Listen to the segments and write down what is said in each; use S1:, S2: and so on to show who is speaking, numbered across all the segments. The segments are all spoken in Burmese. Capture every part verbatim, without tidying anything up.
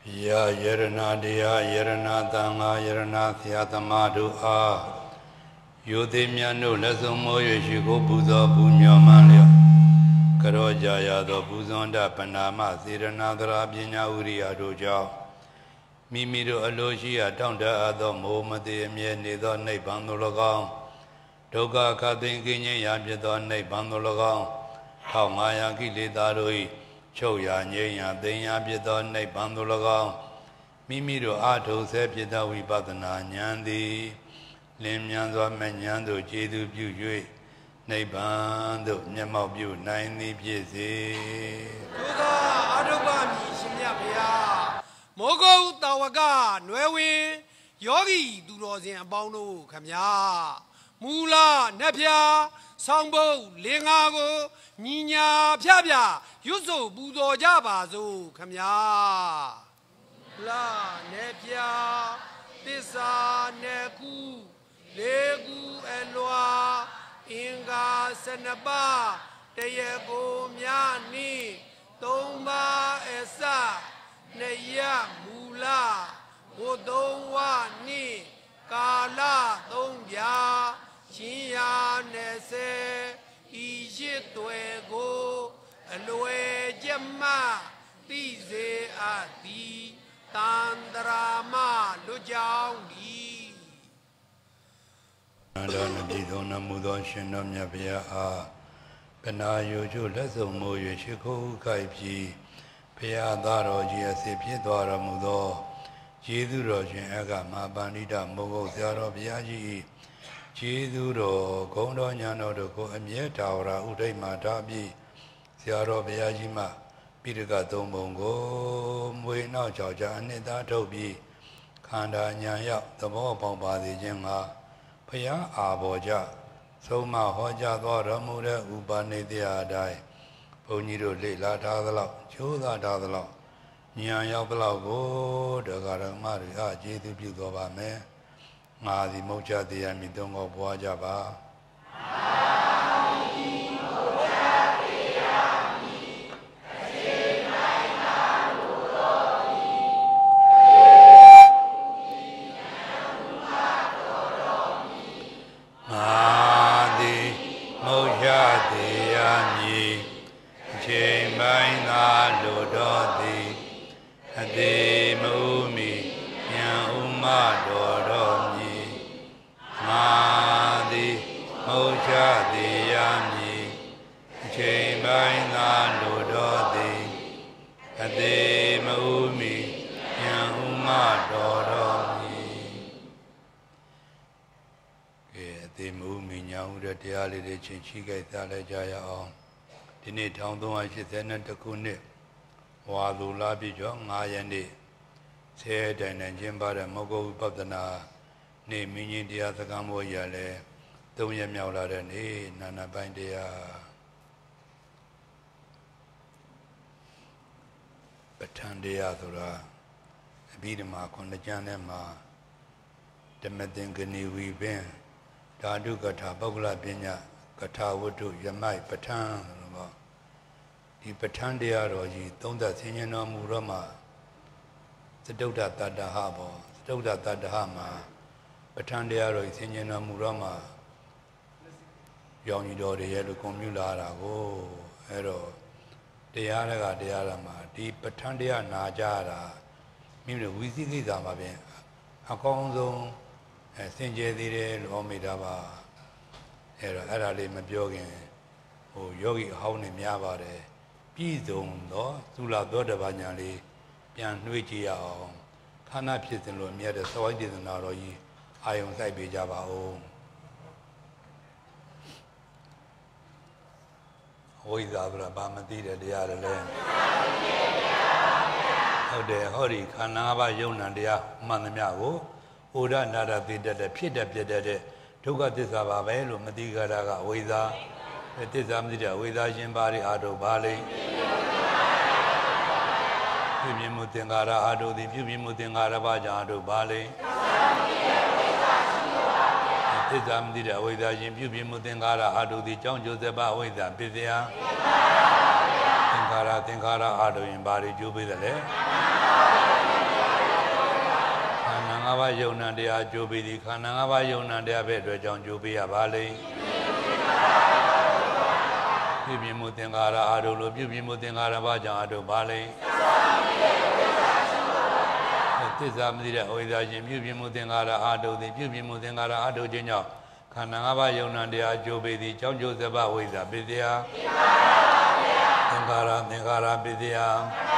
S1: Ya Yerana Dea Yerana Tanga Yerana Thiatamadu A Yodemiano Lazomo Yeshiko Buddha Punya Malia Karoja Yado Buzonda Panama Siranadra Bina Uria Doja Mimido Alogia Tonda Ado Momade Mienido Nebandologan Doga Katin Kenya Yabido Nebandologan How Maya Kili Darui Choya Nyaya Denya Bidon Ne Bandulaga Mimiro Ato Sepida Wibadana Nyandi Lim Yanzo Menyando Jedu Bujui Ne Bando Nyamo Bu Nine Piezi
S2: Duga Adobami Shimyapia Mogo Tawaga Nwewe Yogi Durozin Bono Kamya Mula Nepia Sambo Lingago Nina Piabia Yuzo Budo Jabazo Kamya La Nepia Tisa Neku Legu Elwa Inga Senaba Teyego Myani Tomba Esa Neya Mula Odowa Ni Kala Dombia Chia Nese Ijituego Alue Gemma Tize Adi Tandrama Lujauni
S1: Andana Didona Mudon Shinom Yabia A Pena Yuju Lazomo Yeshiko Kaipi Pia Daro Giasi Piedora Mudo Jedu Rojin Aga Mabanida Mogo Zaro Biaji Jedu Gondo Nyano Doko Amieta Ora Uday Matabi Zaro Biajima Piriga Dombongo Muina Jaja Anita Tobi Kanda Nyaya the Bomba the Jenga Paya Aboja Soma Hoja Dora Muda Ubane Dia Dai Ponido Lila Tadalo Joda Tadalo Nyaya Blago the Garamari Jedu Bugova Me Madi Moja the Amidongo Boajaba Madi Moja the Ami Jemaina Lododi Ade Mumi Yauma Doromi Madi Moja the Ami Jemaina Lododi Ade Mumi Yauma Doromi The movie now that the alley Chica Jaya on the net town though I should send it to Kune while the lobby John Ayandi said and Jimba and Mogo Babdana name meaning the other Gambo Yale Donya Miaula and E Nana Bandia Batandia Dura Bidama on the Janema the Medingani we been. Dadu Gata Bagula Binya Gata Wudu Yamai Patan the Patandia Roji Donda Sinano Murama the Doda Tada Habo, Doda Tada Hama Patandia Roy Sinano Murama Yonido de Yellow Comula Go Hero De Araga de Arama the Patandia Najara Mimi Wizi Zamabe Akonzo Sinje dire Lomidaba Era Arale Mabjogin O Yogi Hauni Miabare Pizum no Sula Doda Banyali Pian Nuitia Kana Pisan Lumia the Soy did Naroi Ion Saibi Java O Oizabra Bamati de Arale O de Hori Kanava Yonandia Manamiago Oda Nada did the Pita Pita Tuga Tisaba Velo Madigaraga Weza Tisamida Weza Jimbari Ado Bali Pumimutingara Ado the Pumimutingara Baja Ado Bali Tisamida Weza Jim Pumimutingara Ado the John Josepa Weza Pizia Tinkara Tinkara Ado in Bari Jubilee ငါးပါးယုံနာတရားကြိုးပြီးဒီခန္ဓာငါးပါးယုံနာတရားပဲအတွက်ကြောင့်ကြိုးပေးရပါလိမ့်ပြုပြင်မှုသင်္ခါရအာထုလို့ပြုပြင်မှုသင်္ခါရဘာကြောင့်အာထုပါလိမ့်သစ္စာမသိတဲ့ဝိဇ္ဇာရှင်ပြုပြင်မှုသင်္ခါရအာထုသည်ပြုပြင်မှုသင်္ခါရအာထုခြင်းကြောင့်ခန္ဓာငါးပါးယုံနာတရားကြိုးပေးသည်ကြောင့်ကျိုးစဘဝိဇ္ဇာပိစယသင်္ခါရသင်္ခါရပိစယ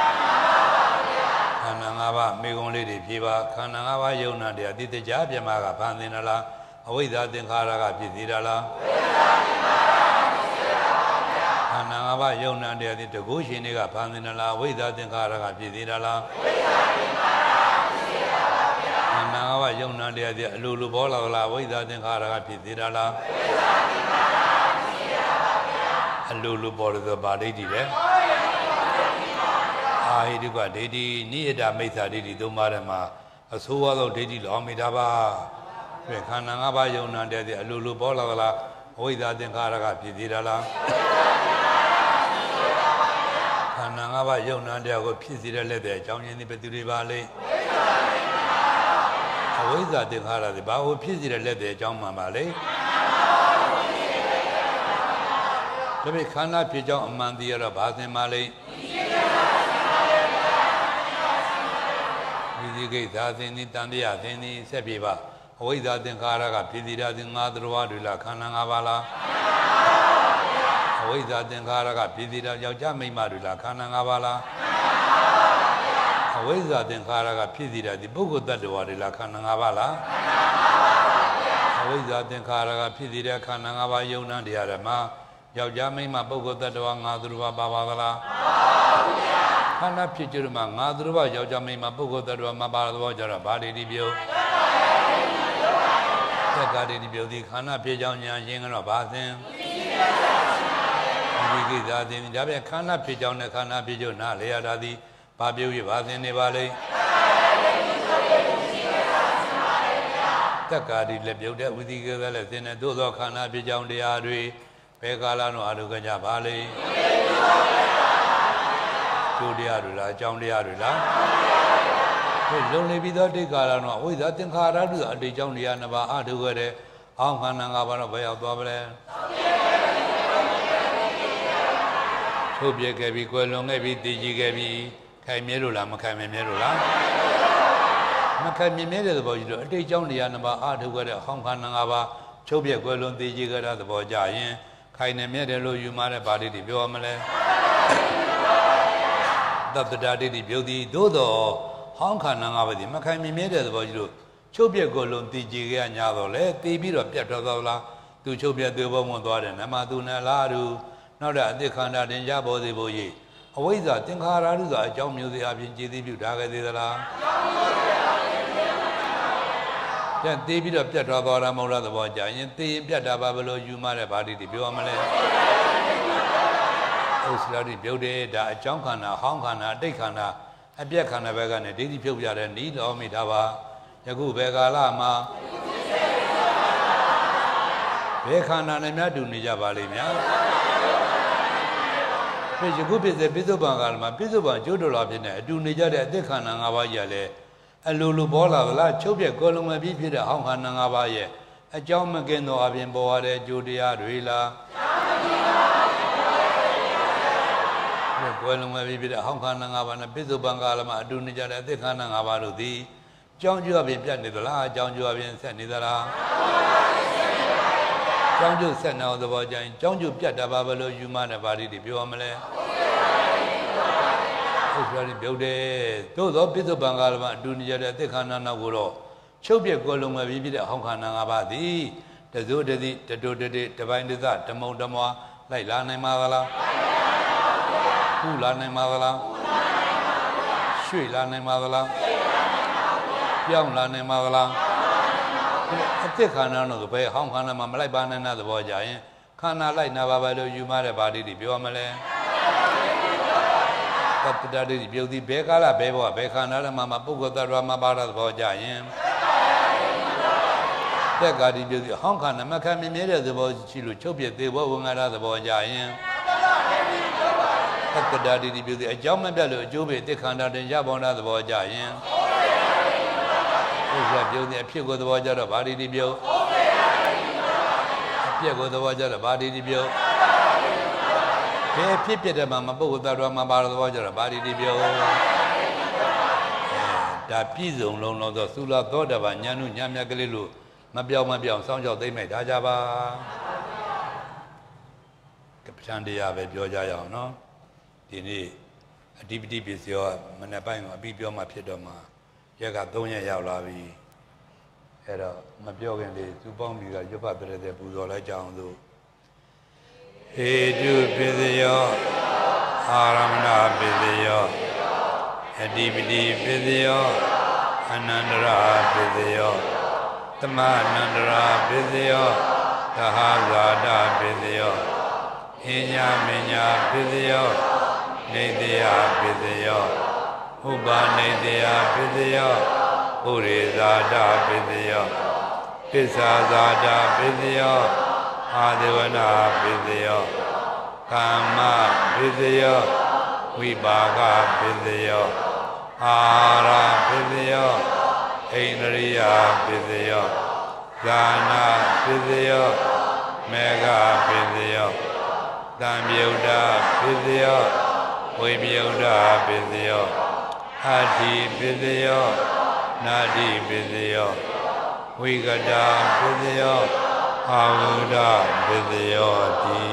S1: ခန္ဓာငါးပါးမိဂုံလေးတွေဖြေပါခန္ဓာငါးပါးယုံနာတရားတိတ္တကြပြမကဖန်သင်လားအဝိဇ္ဇာသင်္ခါရကဖြစ်သေးတာလားခန္ဓာငါးပါးယုံနာတရားတိတကုရှင်တွေကဖန်သင်လားအဝိဇ္ဇာသင်္ခါရကဖြစ်သေးတာလားခန္ဓာငါးပါးယုံနာတရားတိအလိုလိုပေါ်လာလားအဝိဇ္ဇာသင်္ခါရကဖြစ်သေးတာလားအလိုလိုပေါ်လို့ဗာဒိဋ္ဌိလေအာဟိတုကဒိဋ္ဌိနိယတမိစ္ဆာဒိဋ္ဌိသုံးပါးထဲမှာအဆိုးဝါးသောဒိဋ္ဌိလောမိတာပါခန္ဓာငါးပါးယုံနာတဲ့အလိုလိုပေါ်လာသလားအဝိဇ္ဇာသင်္ခါရကဖြစ်သေးတာလားခန္ဓာငါးပါးယုံနာတဲ့ကိုဖြစ်စေတဲ့လက်တဲ့အကြောင်းရင်းဒီဘယ်သူတွေပါလဲအဝိဇ္ဇာသင်္ခါရတွေဘာကိုဖြစ်စေတဲ့လက်တဲ့အကြောင်းမှန်ပါလဲဒါပေမဲ့ခန္ဓာဖြစ်ကြောင်းအမှန်တရားတော့ဘာသင်ပါလဲဝိသိကိသာသင်္နိတန်တရားသင်္နိဆက်ပြေပါအဝိဇ္ဇာသင်္ခါရကဖြစ်စီတာသင်္ငါသရဝတွေလားခန္ဓာ၅ပါးလားအဝိဇ္ဇာသင်္ခါရကဖြစ်စီတာယောက်ျားမိန်းမတွေလားခန္ဓာ၅ပါးလားအဝိဇ္ဇာသင်္ခါရကဖြစ်စီတာဒီပုဂ္ဂိုလ်တ attva တွေလားခန္ဓာ၅ပါးလားအဝိဇ္ဇာသင်္ခါရကဖြစ်စီတဲ့ခန္ဓာ၅ပါးယုံနာတရားဓမ္မယောက်ျားမိန်းမပုဂ္ဂိုလ်တ attva ငါသူတော်ပါပါသလားခန္ဓာဖြစ်ကြမှာငါသူတော်ယောက်ျားမိန်းမပုဂ္ဂိုလ်တ attva မပါတော့ကြတော့ဗာဒိဋ္ဌိပြုသက္ကာဒိဋ္ဌိပြုသည်ခန္ဓာဖြစ်ကြောင်းညာရှင်းကတော့ဘာသင်ဒီကိစ္စသင်ဒါပြန်ခန္ဓာဖြစ်ကြောင်းနဲ့ခန္ဓာဖြစ်ကြနာလေရတာသည်ဘာပြုရဘာသင်နေပါလိမ့်သက္ကာဒိဋ္ဌိလည်းပြုတဲ့ဝိသိကိစ္စလည်းသင်တဲ့သို့သောခန္ဓာဖြစ်ကြောင်းတရားတွေဘယ်ကာလတော့အထုကကြပါလိမ့်ကျိုးတရားတွေလားအကြောင်းတရားတွေလားလုံနေပြီးသောတိတ်ကာလတော့အဝိဇ္ဇာသင်္ခါရတုအတိတ်ကြောင့်နေရာနှစ်ပါးအထုခဲ့တဲ့အောင်းခန္ဓာ၅ပါးတော့ဘယ်ရောက်သွားပါလဲထုတ်ပြခဲ့ပြီးကွယ်လွန်ခဲ့ပြီးတည်ကြည်ခဲ့ပြီးခိုင်မြဲလို့လားမခိုင်မြဲလို့လားမခိုင်မြဲတဲ့သဘောကြီးတော့အတိတ်ကြောင့်နေရာနှစ်ပါးအထုခဲ့တဲ့အောင်းခန္ဓာ၅ပါးချုပ်ပြကွယ်လွန်တည်ကြည်ခဲ့တဲ့သဘောကြရင်ခိုင်နေမြဲတယ်လို့ယူမှတဲ့ဗာဒိဋ္ဌိပြောရမလဲသတ္တဒိဋ္ဌိပြောသည်သို့တော်ဟောင်းခန္ဓာ၅ပါးဒီမခိုင်မြဲတဲ့သဘောကြီးလို့ချုပ်ပြက်ကိုလုံးတည်ကြည်ခဲ့ညာတော့လေတည်ပြီးတော့ပြတ်ထွက်သွားလားသူချုပ်ပြက်သွေးပေါ်ဝင်သွားတယ်နမသူနလားသူနောက်တဲ့အတိခန္ဓာတင်ရပေါ်စေဖို့ရေးအဝိဇ္ဇာသင်္ခါရတုဆိုတာအကြောင်းမျိုးစေအပြင်ကြည်သိပြုထားခဲ့သေးသလားပြန်တည်ပြီးတော့ပြတ်ထွက်သွားတာမဟုတ်လားသဘောကြရင်တည်ရင်ပြတ်တာပါဘလို့ယူမတဲ့ဗာတိတိပြောရမလဲဥစ္စရာတိပြုတ်တယ်ဒါအကြောင်းခန္ဓာဟောင်းခန္ဓာအတိတ်ခန္ဓာအပြက်ခန္ဓာဘက်ကနေဒိဋ္ဌိဖြုတ်ပြတဲ့ဤတော်မိတာပါယခုဘယ်ကာလမှာဘယ်ခန္ဓာနဲ့များတူနေကြပါလိမ့်များဒီယခုဖြစ်တဲ့ပိဿုပံကာလမှာပိဿုပံကျိုးတော်လာဖြစ်နေအတူနေကြတဲ့အသက်ခန္ဓာ၅ပါးကြီးလည်းအလိုလိုပေါ်လာသလားချုပ်ပြက်ကိုလုံးမပြီးဖြစ်တဲ့ဟောင်းခန္ဓာ၅ပါးရဲ့အကြောင်းမကင်းသောအပြင်ပေါ်ရတဲ့ကျိုးတရားတွေလားကွယ်လုံးမပြီးဖြစ်တဲ့ဟောင်းခန္ဓာ၅ပါးနဲ့ပိဿုပံကာလမှာအတူနေကြတဲ့အသက်ခန္ဓာ၅ပါးတို့သည်ကြောင်းကျိုးအပြင်ပြတ်နေသလားအကြောင်းကျိုးအပြင်ဆက်နေသလားကြောင်းကျိုးဆက်နေအောင်သဘောကျရင်ကြောင်းကျိုးပြတ်တာပါဘလို့ယူမတဲ့ဗာတိတိပြောရမလဲဟုတ်ပြတယ်ပြောတယ်သို့သောပိဿုပံကာလမှာအတူနေကြတဲ့အသက်ခန္ဓာနောက်ကိုတော့ချုပ်ပြက်ကွယ်လုံးမပြီးဖြစ်တဲ့ဟောင်းခန္ဓာ၅ပါးသည်တဇိုတတိတတုတတိတပိုင်းတသဓမ္မုံဓမ္မွာလိုက်လာနိုင်မှာလားခုလာနိုင်မှာလားရွှေ့လာနိုင်မှာလားပြောင်းလာနိုင်မှာလားအတိတ်ခန္ဓာတော့ဘယ်ဟောင်းခန္ဓာမှာမလိုက်ပါနိုင်တဲ့သဘောကြရင်ခန္ဓာလိုက်နာပါပဲလို့ယူမတဲ့ဗာတိတိပြောမလဲသတ္တဒိဋ္ဌိပြုတ်သည်ဘယ်ကာလဘယ်ဘဝဘယ်ခန္ဓာမှာမှာပုဂ္ဂိုလ်တ attva မှာပါတဲ့သဘောကြရင်သက်ကာတိပြုတ်သည်ဟောင်းခန္ဓာမခံမြဲတဲ့သဘောရှိလို့ချုပ်ပြသေးဘောဝင်လာတဲ့သဘောကြရင်သတ္တဒိဋ္ဌိပြုသည်အကြောင်းမပြတ်လို့အကျိုးပဲတိခန္ဓာတင်ရပေါ်တဲ့သဘောကြရင်သဟုတ်ကဲ့ပြုံးနေအဖြစ်ကိုသဘောကြတော့ဗာဒီဒီပြုံးအဖြစ်ကိုသဘောကြတော့ဗာဒီဒီပြုံးဘယ်ဖြစ်ဖြစ်တယ်မှာမပုဂ္ဂိုလ်တော်မှာပါသဘောကြတော့ဗာဒီဒီပြုံးဒါပြည့်စုံလုံးလုံးသောသုလသောတပါညာနုညာမြတ်ကလေးလို့မပြောင်းမပြောင်းစောင့်ကြောက်သိမ့်မဲ့ဒါကြပါကပ္ပံတရားပဲပြောကြရအောင်နော်ဒီနေ့အဓိပတိပစ္စယောမနေ့ပိုင်းကအပြီးပြောမှဖြစ်တော့မှရက်ကသုံးရက်ရောက်လာပြီအဲ့တော့မပြောခင်လေးသူပေါင်းပြီးကရွတ်ဖတ်ပြတဲ့ပူဇော်လိုက်ကြအောင်လို့ဟေတုပစ္စယောအာရမဏပစ္စယောအဓိပတိပစ္စယောအနန္တရာပစ္စယောသမအနန္တရာပစ္စယောသဟဇာတပစ္စယောဟိညာမညာပစ္စယောနေတယပစ္စယောဥပနေတယပစ္စယောပုရိဇာတပစ္စယောပစ္ဆာဇာတပစ္စယောအာဒေဝနာပစ္စယောကာမပစ္စယောဝိပါကပစ္စယောအာဟာရပစ္စယောဣန္ဒြိယပစ္စယောဇာနာပစ္စယောမေဃပစ္စယောတံမြုဒ္ဓပစ္စယောဝိမြုဒ္ဓပစ္စယောအာတိပစ္စယောနာတိပစ္စယောဝိကတာပစ္စယောအာဝုဒ္ဓပစ္စယောတိ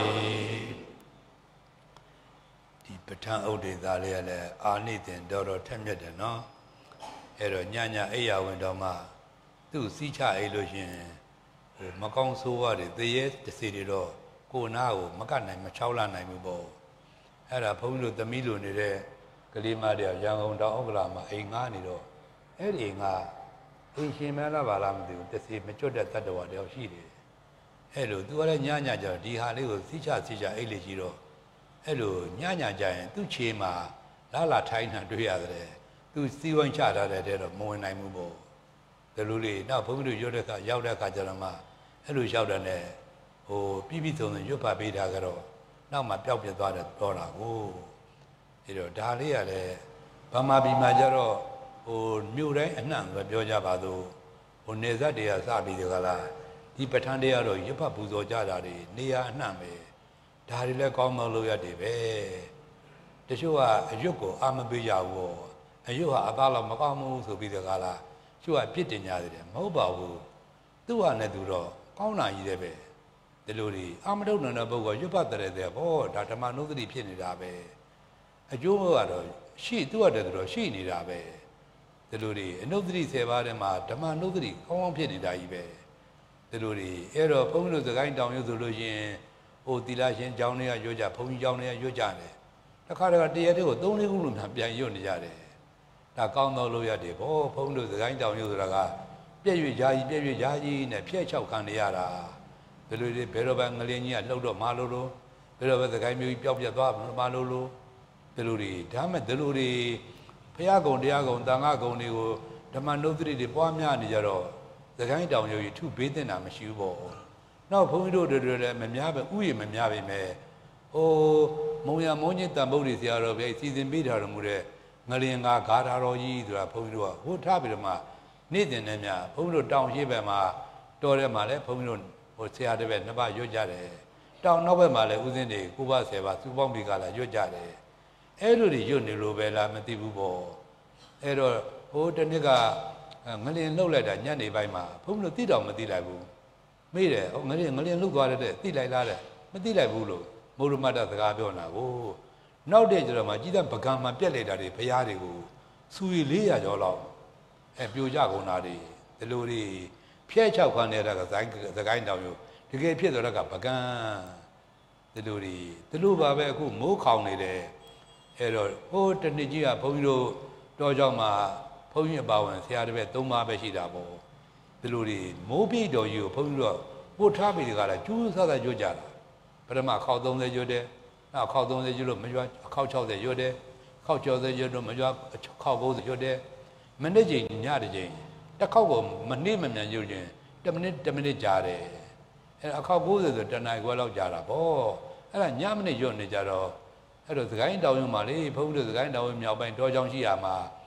S1: ဒီပဋ္ဌာန်းဥဒိသာလေးကလည်းအာနိသင်တော်တော်ထက်မြက်တယ်နော်အဲ့တော့ညညအိယာဝင်တော်မှာသူ့စီးချအိတ်လို့ရှင်ဟိုမကောင်းဆိုးရတယ်သေရဲတစီတွေတော့ကိုနာကိုမကနိုင်မချောက်လာနိုင်ဘူးပေါ့အဲ့ဒါဘုန်းကြီးတို့သမီးလိုနေတဲ့ကလေးမတယောက်ရန်ကုန်တောင်ဥက္ကလာမှာအိမ်ငားနေတော့အဲ့ဒီအိမ်ကအိမ်ရှင်မလားပါလားမသိဘူးတစီမကျွတ်တဲ့တတ္တဝါတယောက်ရှိတယ်အဲ့လိုသူကလည်းညညကြတော့ဒီဟာလေးကိုစီးချစီးချအိတ်လေးကြီးတော့အဲ့လိုညညကြရင်သူ့ခြေမှာလာလာထိုင်းနှံတွေ့ရတယ်သူစီးဝိုင်းချထားတဲ့တဲ့တော့မဝင်နိုင်ဘူးပေါ့ဒီလိုလေးနောက်ဘုန်းကြီးတို့ရွတ်တဲ့အခါရောက်တဲ့အခါကျတော့မှအဲ့လိုရောက်တဲ့နဲ့ဟိုပြီးပြီးဆုံးဆုံးရွတ်ပါပေးတာကတော့နောက်မှပျောက်ပြသွားတယ်ပြောတာကိုအဲ့တော့ဒါလေးကလည်းဗမာပြည်မှာကျတော့ဟိုမြို့တိုင်းအနှံ့ပဲပြောကြပါသောဟိုနေဇတ်တွေကစပြီးကြလားဒီပဋ္ဌာန်းတရားတော့ရွတ်ဖတ်ပူဇော်ကြတာတွေနေရာအနှံ့ပဲဒါတွေလည်းကောင်းမလို့ရတယ်ပဲတချို့ကအရွတ်ကိုအာမပေးကြဘူးအရွတ်ဟာအသားလောက်မကောင်းဘူးဆိုပြီးကြလားသူကပြစ်တင်ကြတယ်မဟုတ်ပါဘူးသူ့ဟာနဲ့သူတော့ကောင်းတာကြီးတယ်ပဲဒီလိုတွေအာမထုတ်နေတဲ့ပုဂ္ဂိုလ်ရွတ်ပတ်တဲ့တဲ့ဘောဒါဓမ္မနုဒတိဖြစ်နေတာပဲအကျိုးကတော့ရှိသူ့ဟာတဲ့သူတော့ရှိနေတာပဲဒီလိုတွေအနုဒတိဆယ်ပါးထဲမှာဓမ္မနုဒတိကောင်းကောင်းဖြစ်နေတာကြီးပဲဒီလိုတွေအဲ့တော့ဘုန်းကြီးတို့စကိုင်းတောင်ရွတ်ဆိုလို့ရှင်ဟိုသီလရှင်ကျောင်းတွေကရွတ်ကြဘုန်းကြီးကျောင်းတွေကရွတ်ကြတယ်တခါတခါတရားတွေကိုသုံးလေးခုလို့များပြန်ရွတ်နေကြတယ်ဒါကောင်းတော့လို့ရတယ်ဘောဘုန်းကြီးတို့စကိုင်းတောင်ရွတ်ဆိုတာကပြည့်ရွရာကြီးပြည့်ရွရာကြီးနဲ့ဖျက်ချောက်ခံနေရတာဘယ်လိုတွေဘယ်တော့ပဲငလင်းကြီးကလှုပ်တော့မလို့လို့ဘယ်တော့ပဲစကိုင်းမျိုးကြီးပျောက်ပြတ်သွားမလို့လို့ဒီလိုတွေဒါမဲ့ဒီလိုတွေဘုရားကုံတရားကုံတန်ခါကုံတွေကိုဓမ္မနုဒတိတွေပွားများနေကြတော့စကိုင်းတောင်ရွတ်ကြီးထုဘေးတင်တာမရှိဘူးပေါ့နောက်ဘုန်းကြီးတို့တွေလည်းမများပဲဥယျာဉ်မများပဲမဲ့ဟိုမုံရမုံညစ်တန်ပုတ်တွေဆရာတော်ဗျာစီစဉ်ပေးထားတော်မူတဲ့ငလင်ကဂါထာတော်ကြီးဆိုတာဘုန်းကြီးတို့ကဟိုထားပြီးတော့မှနေ့တင်နေမြဘုန်းကြီးတို့တောင်ရှိဘက်မှာတော်ထဲမှာလည်းဘုန်းကြီးတို့ဟိုဆရာတစ်ပည့်နှစ်ပါးရွတ်ကြတယ်တောင်နောက်ဘက်မှာလည်းဥစဉ်တွေကိုးပါးဆယ်ပါးစုပေါင်းပြီးကလာရွတ်ကြတယ်အဲ့လိုတွေရွတ်နေလို့ပဲလားမသိဘူးပေါ့အဲ့တော့ဟိုတနေ့ကငလင်လှုပ်လိုက်တာညနေပိုင်းမှာဘုန်းကြီးတို့သိတော်မသိလိုက်ဘူးမေးတယ်ဟိုငလင်ငလင်လှုပ်သွားတဲ့သိလိုက်လားတဲ့မသိလိုက်ဘူးလို့မုရမတ္တစကားပြောနေတာကိုနောက်တဲ့ကျတော့မှကြီးတဲ့ပကံမှာပြက်လိုက်တာတွေဘုရားတွေကိုစူရီလေးရာကျော်လောက်အဲပြိုကြကုန်တာတွေဒီလိုတွေဖျက်ချောက်ခံနေတာကဇိုင်းစကိုင်းတောင်ယူတကယ်ဖြစ်သွားတာကပကံဒီလိုတွေဒီလိုပါပဲအခုမိုးခေါင်နေတယ်အဲ့တော့ဟိုတနှစ်ကြီးကဘုန်းကြီးတို့တောကြောင့်မှဘုန်းကြီးအပါဝင်ဆရာတစ်ပည့်သုံးပါးပဲရှိတာပေါ့ဒီလိုတွေမိုးပြည့်တော်ကြီးကိုဘုန်းကြီးတို့ပို့ထားပြီးတကလားကျူးဆဆကြွကြတာပထမအခေါက်သုံးဆယ်ကျွတ်တယ်နောက်အခေါက်သုံးဆယ်ကျွတ်လို့မကျွတ်အခေါက်ခြောက်ဆယ်ကျွတ်တယ်အခေါက်ကျော်ဆယ်ကျွတ်လို့မကျွတ်အခေါက်ကိုးဆယ်ကျွတ်တယ်မနေ့ချိန်ညတဲ့ချိန်တစ်ခေါက်ကိုမနှိမ့်မမြန်ကျွတ်ခြင်းတစ်မိနစ်တစ်မိနစ်ကြာတယ်အဲအခေါက်ကိုးဆယ်ဆိုတနားခွဲလောက်ကြာတာဗောအဲ့ဒါညမိနစ်ကျွတ်နေကြတော့အဲ့တော့စကိုင်းတောင်ရုံမှာလေဘုန်းကြီးတို့စကိုင်းတောင်ရုံမြောက်ပိုင်းတောချောင်းရှိရမှာ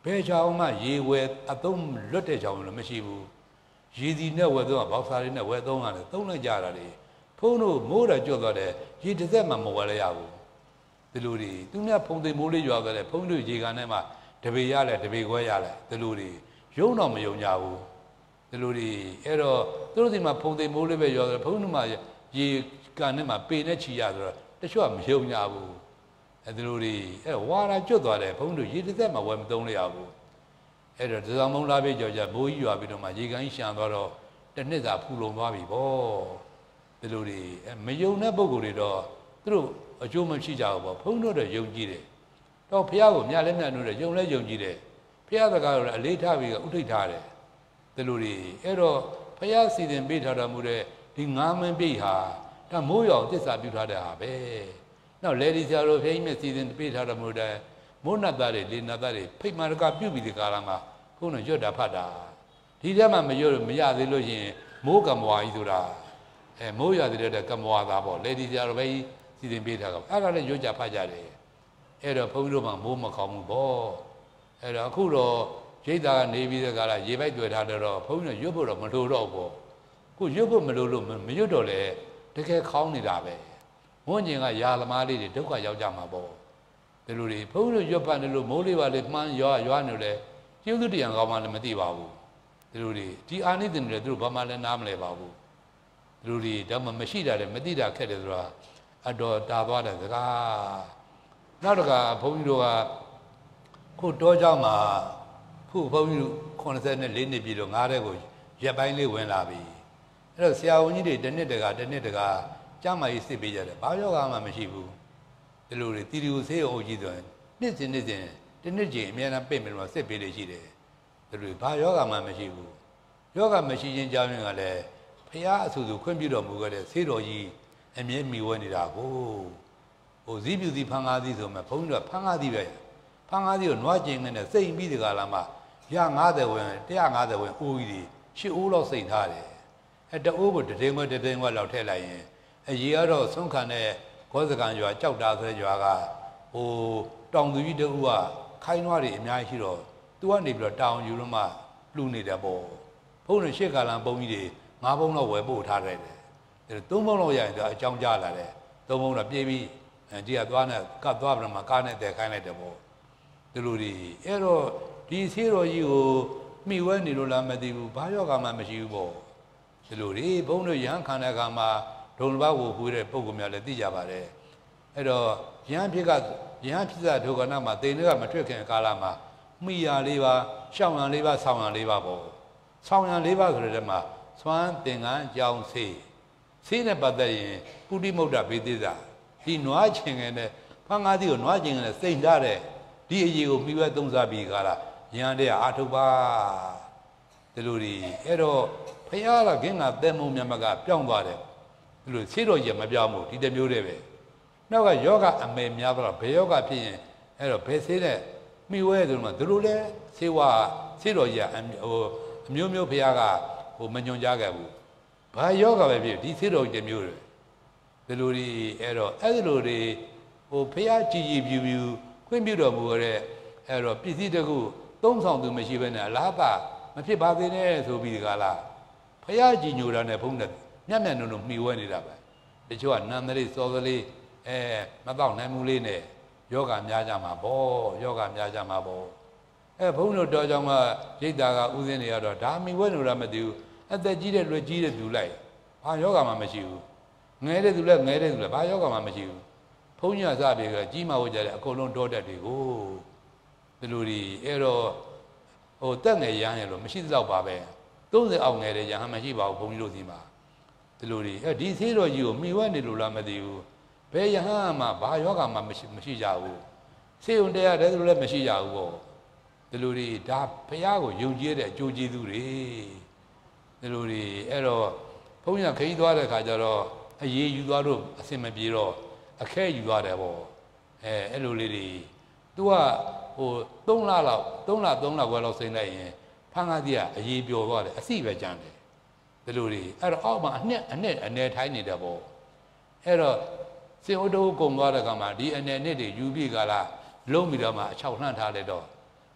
S1: ဘယ်ကြောင်မှရေဝယ်အသုံးလွတ်တဲ့ကြောင်လည်းမရှိဘူးရေဒီနဲ့ဝယ်တော့ဘောက်စာတွေနဲ့ဝယ်သုံးရတယ်သုံးလိုက်ကြတာလေဖုံးတို့မိုးတယ်ကျွတ်သွားတယ်ရေတစ်သက်မှမဝယ်ရရဘူးဒီလိုတွေသူများဖုံသိမ်မိုးလေးရွာသွားတယ်ဖုံးတို့ရေကန်ထဲမှာတပေရလဲတပေခွဲရလဲဒီလိုတွေရုံတော့မယုံကြဘူးဒီလိုတွေအဲ့တော့သူတို့ဒီမှာဖုံသိမ်မိုးလေးပဲရွာတယ်ဖုံးတို့မှာရေကန်ထဲမှာပေနဲ့ချီရဆိုတော့တချို့ကမယုံကြဘူးအဲ့ဒီလိုတွေအဲ့ဝါရာကျွတ်သွားတယ်ဘုန်းတို့ရေတစ်သက်မှဝယ်မသုံးရဘူးအဲ့တော့ဒဇောင်မုံလာပြီးကြောက်ကြဘိုးကြီးရွာပြီးတော့မှရေကန်ကြီးရှံသွားတော့တစ်နှစ်သာဖူလုံသွားပြီဗောဒီလိုတွေမယုံတဲ့ပုံကိုယ်တွေတော့သူတို့အကျိုးမရှိကြဘူးဗောဘုန်းတို့တော့ယုံကြည်တယ်တော့ဖះကိုမြတ်လဲမြတ်လို့ယုံလဲယုံကြည်တယ်ဖះစကားကိုလည်းအလေးထားပြီးဥထိတ်ထားတယ်ဒီလိုတွေအဲ့တော့ဖះစီစဉ်ပေးထားတော်မူတဲ့ဒီငါးမင်းပြိဟာဒါမိုးရောင်သစ္စာပြုထားတဲ့ဟာပဲနောက်လေဒီဆရာတို့ဖះကြီးမြတ်စီစဉ်ပေးထားတော်မူတဲ့မိုးနတ်သားတွေလေနတ်သားတွေဖိတ်မာရကပြုပြီးဒီကာလမှာဘုန်းတော်ရွတ်တာဖတ်တာဒီထဲမှာမရွတ်မရသေးလို့ရှင်မိုးကံမွာကြီးဆိုတာအဲမိုးရသေးတဲ့ကံမွာသားပေါ့လေဒီဆရာတို့ပဲစီစဉ်ပေးထားတာအဲ့ဒါလည်းရွတ်ကြဖတ်ကြတယ်အဲ့တော့ဘုန်းကြီးတို့မှမိုးမကောင်းဘူးပေါ့အဲ့တော့အခုတော့ရိတ်သားကနေပြီးတဲ့ကာလရေပိုက်တွေ့ထားတော့ဘုန်းကြီးတို့ရွတ်ဖို့တော့မလိုတော့ဘူးခုရွတ်ဖို့မလိုလို့မရွတ်တော့လေတကယ်ခေါင်းနေတာပဲဝန်းကျင်ကယာသမားလေးတွေဒုက္ခရောက်ကြမှာပေါ့ဒီလိုတွေဘုန်းကြီးတို့ရွတ်ပတ်နေလို့မိုးလေးပါလေမှန်းရွာရွာနေလေကျုပ်တို့တရားကောင်းမှလည်းမသိပါဘူးဒီလိုတွေဒီအာနိသင်တွေသူတို့ဘာမှလည်းနားမလဲပါဘူးဒီလိုတွေတော့မရှိတာလည်းမသိတာခက်တယ်ဆိုတာအတော်တာသွားတဲ့စကားနောက်တစ်ခါဘုန်းကြီးတို့ကခုတောเจ้าမှာခုဘုန်းကြီးတို့ခုနှစ်လေးနှစ်ပြည့်တော့ငားတဲ့ကိုရက်ပိုင်းလေးဝင်လာပြီအဲ့တော့ဆရာဝန်ကြီးတွေတစ်နှစ်တကာတစ်နှစ်တကာကျမ်းမာရေးစစ်ပေးကြတယ်ဘာယောဂမှမရှိဘူးဒီလိုတွေတီတီကိုဆေးရုံအုပ်ကြီးဆိုရင်နှစ်စဉ်နှစ်စဉ်တစ်နှစ်ချင်းအများနဲ့ပြင့်ပြီးတော့စစ်ပေးလေရှိတယ်ဒီလိုဘာယောဂမှမရှိဘူးယောဂမရှိခြင်းကြောင့်ကလည်းဖရာအဆူဆူခွင့်ပြုတော်မူခဲ့တဲ့ဆေးတော်ကြီးအမြဲမိဝဲနေတာကိုဟိုဇီးပြူစီဖန်ကားသည်ဆိုမှဘုန်းကြီးကဖန်ကားသည်ပဲဖန်ကားသည်ကိုနွားကျင်နဲ့စိတ်ပြီးဒီကလာမှာရငါးဆယ်ဝင်တစ်ရာငါးဆယ်ဝင်အိုးကြီးတွေရှစ်အိုးလောက်စိတ်ထားတယ်အဲတအိုးကိုတတိယခွဲတတိယခွဲလောက်ထည့်လိုက်ရင်အရေကတော့ဆုံးခံတဲ့ဂောစကန်ရွာကြောက်တာဆိုတဲ့ရွာကဟိုတောင်သူကြီးတူကခိုင်းနွားတွေအများကြီးရှိတော့သူကနေပြီးတော့တောင်ယူလို့မှလူနေတယ်ပေါ့ဘုန်းတော်ရှေ့ကာလန်ပုံကြီးတွေငါးဘုံလောက်ဝယ်ပို့ထားတယ်တယ်သုံးဘုံလောက်ရရင်သူအကြောင်းကြားလာတယ်သုံးဘုံတော့ပြေးပြီးဒီကသွားနဲ့ကတ်သွားပြီးမှကားနဲ့တဲခိုင်းလိုက်တယ်ပေါ့ဒီလိုတွေအဲ့တော့ဒီဆေးတော်ကြီးကိုမိဝဲနေလို့လားမသိဘူးဘာယောဂမှမရှိဘူးပေါ့ဒီလိုတွေဘုန်းတို့ရဟန်းခံတဲ့အခါမှာဒုံတစ်ပါးကိုပွေးတဲ့ပုံကများလည်းသိကြပါတယ်အဲ့တော့ရဟန်းဖြစ်ကရဟန်းဖြစ်တဲ့ဒုက္ခနာမှာတိန်တွေကမထွက်ခင်ကာလမှာမိရလေးပါရှောင်းရံလေးပါဆောင်းရံလေးပါပေါ့ဆောင်းရံလေးပါဆိုတဲ့မှာသွမ်းသင်္ကန်းကြောင်းဆေးဆေးနဲ့ပတ်သက်ရင်ပုတိမုဒ္ဒဘေသိသာဒီနွားချင်ငယ်နဲ့ဖန်ကားသီးကိုနွားချင်ငယ်နဲ့စိတ်ထားတဲ့ဒီအရေးကိုမိဝဲသုံးစားပြီးကာလရဟန်းတဲ့အာထုပ်ပါဒီလိုတွေအဲ့တော့ဖရာကခင်ကတဲမုံမြတ်မကပြောင်းသွားတယ်ဒီလိုဆေးတော်ကြီးမပြောင်းဘူးဒီတမျိုးတည်းပဲနောက်ကယောဂအမေများတော့ဘယ်ယောဂဖြစ်ရင်အဲ့တော့ဘယ်ဆေးနဲ့မိဝဲဆိုတော့ဒီလိုလဲဆေးဝါဆေးတော်ကြီးဟိုအမျိုးမျိုးဖရာကဟိုမညွန်ကြခဲ့ဘူးဘာယောဂပဲဖြစ်ဒီဆေးတော်ကြီးတမျိုးတည်းဒီလိုတွေအဲ့တော့အဲ့ဒီလိုတွေဟိုဖရာကြည်ကြည်ပြူပြူခွင့်ပြုတော်မူတဲ့အဲ့တော့ပစ္စည်းတခုသုံးဆောင်သူမရှိဘဲနဲ့အလားပါမဖြစ်ပါသေးနဲ့ဆိုပြီးဒီကလာဖရာကြည်ညိုတာနဲ့ဘုန်းနဲ့မြတ်မြတ်နုံနုံမှီဝဲနေတာပဲတချို့ကနန္ဒလေးစောကလေးအဲမတော့နိုင်မှုလေးနဲ့ယောဂများကြမှာပေါ့ယောဂများကြမှာပေါ့အဲဘုန်းတို့တော်ကြောင့်ကရိတ်တာကဥစဉ်တွေကတော့ဒါမှီဝဲနေတာမသိဘူးအသက်ကြီးတဲ့လွယ်ကြီးတဲ့သူလိုက်ဘာယောဂမှမရှိဘူးငဲတဲ့သူလည်းငဲတဲ့သူလည်းဘာယောဂမှမရှိဘူးဘုန်းကြီးကစပြီးကကြီးမဝကြတဲ့အကုန်လုံးတောတက်တွေကိုဒီလိုတွေအဲ့တော့ဟိုတက်ငယ်ရမ်းရလို့မရှိတော့ပါပဲသုံးဆယ်အောင်ငယ်တဲ့ရဟန်းမရှိပါဘူးဘုန်းကြီးတို့ဒီမှာဒီလိုတွေအဲဒီဆေးတော်ကြီးကိုမိဝဲနေလို့လားမသိဘူးဘယ်ရဟန်းမှဘာယောဂမှမရှိမရှိကြဘူးဆေးုံတရားတဲ့လူလည်းမရှိကြဘူးပေါ့ဒီလိုတွေဒါဘုရားကိုယုံကြည်တဲ့အကျိုးကျေးဇူးတွေဒီလိုတွေအဲ့တော့ဘုန်းကြီးကခရီးသွားတဲ့ခါကျတော့အရေးယူသွားတော့အစင်မပြေတော့အခဲယူသွားတယ်ပေါ့အဲအဲ့လိုလေးတွေ तू ကဟိုသုံးလလောက်သုံးလသုံးလခွဲလောက်စိမ့်လိုက်ရင်ဖန်ကားကြီးကအရေးပျော်သွားတယ်အစိပဲကြမ်းတယ်ဒီလိုတွေအဲ့တော့အောက်မှာအနှစ်အနှစ်အနေထိုင်းနေတယ်ပေါ့အဲ့တော့စင်ဥဒုကုံသွားတဲ့ကမှာဒီအနေနှစ်တွေယူပြီးကလာလုံးပြီးတော့မှအချောက်လှမ်းထားလိုက်တော့ခ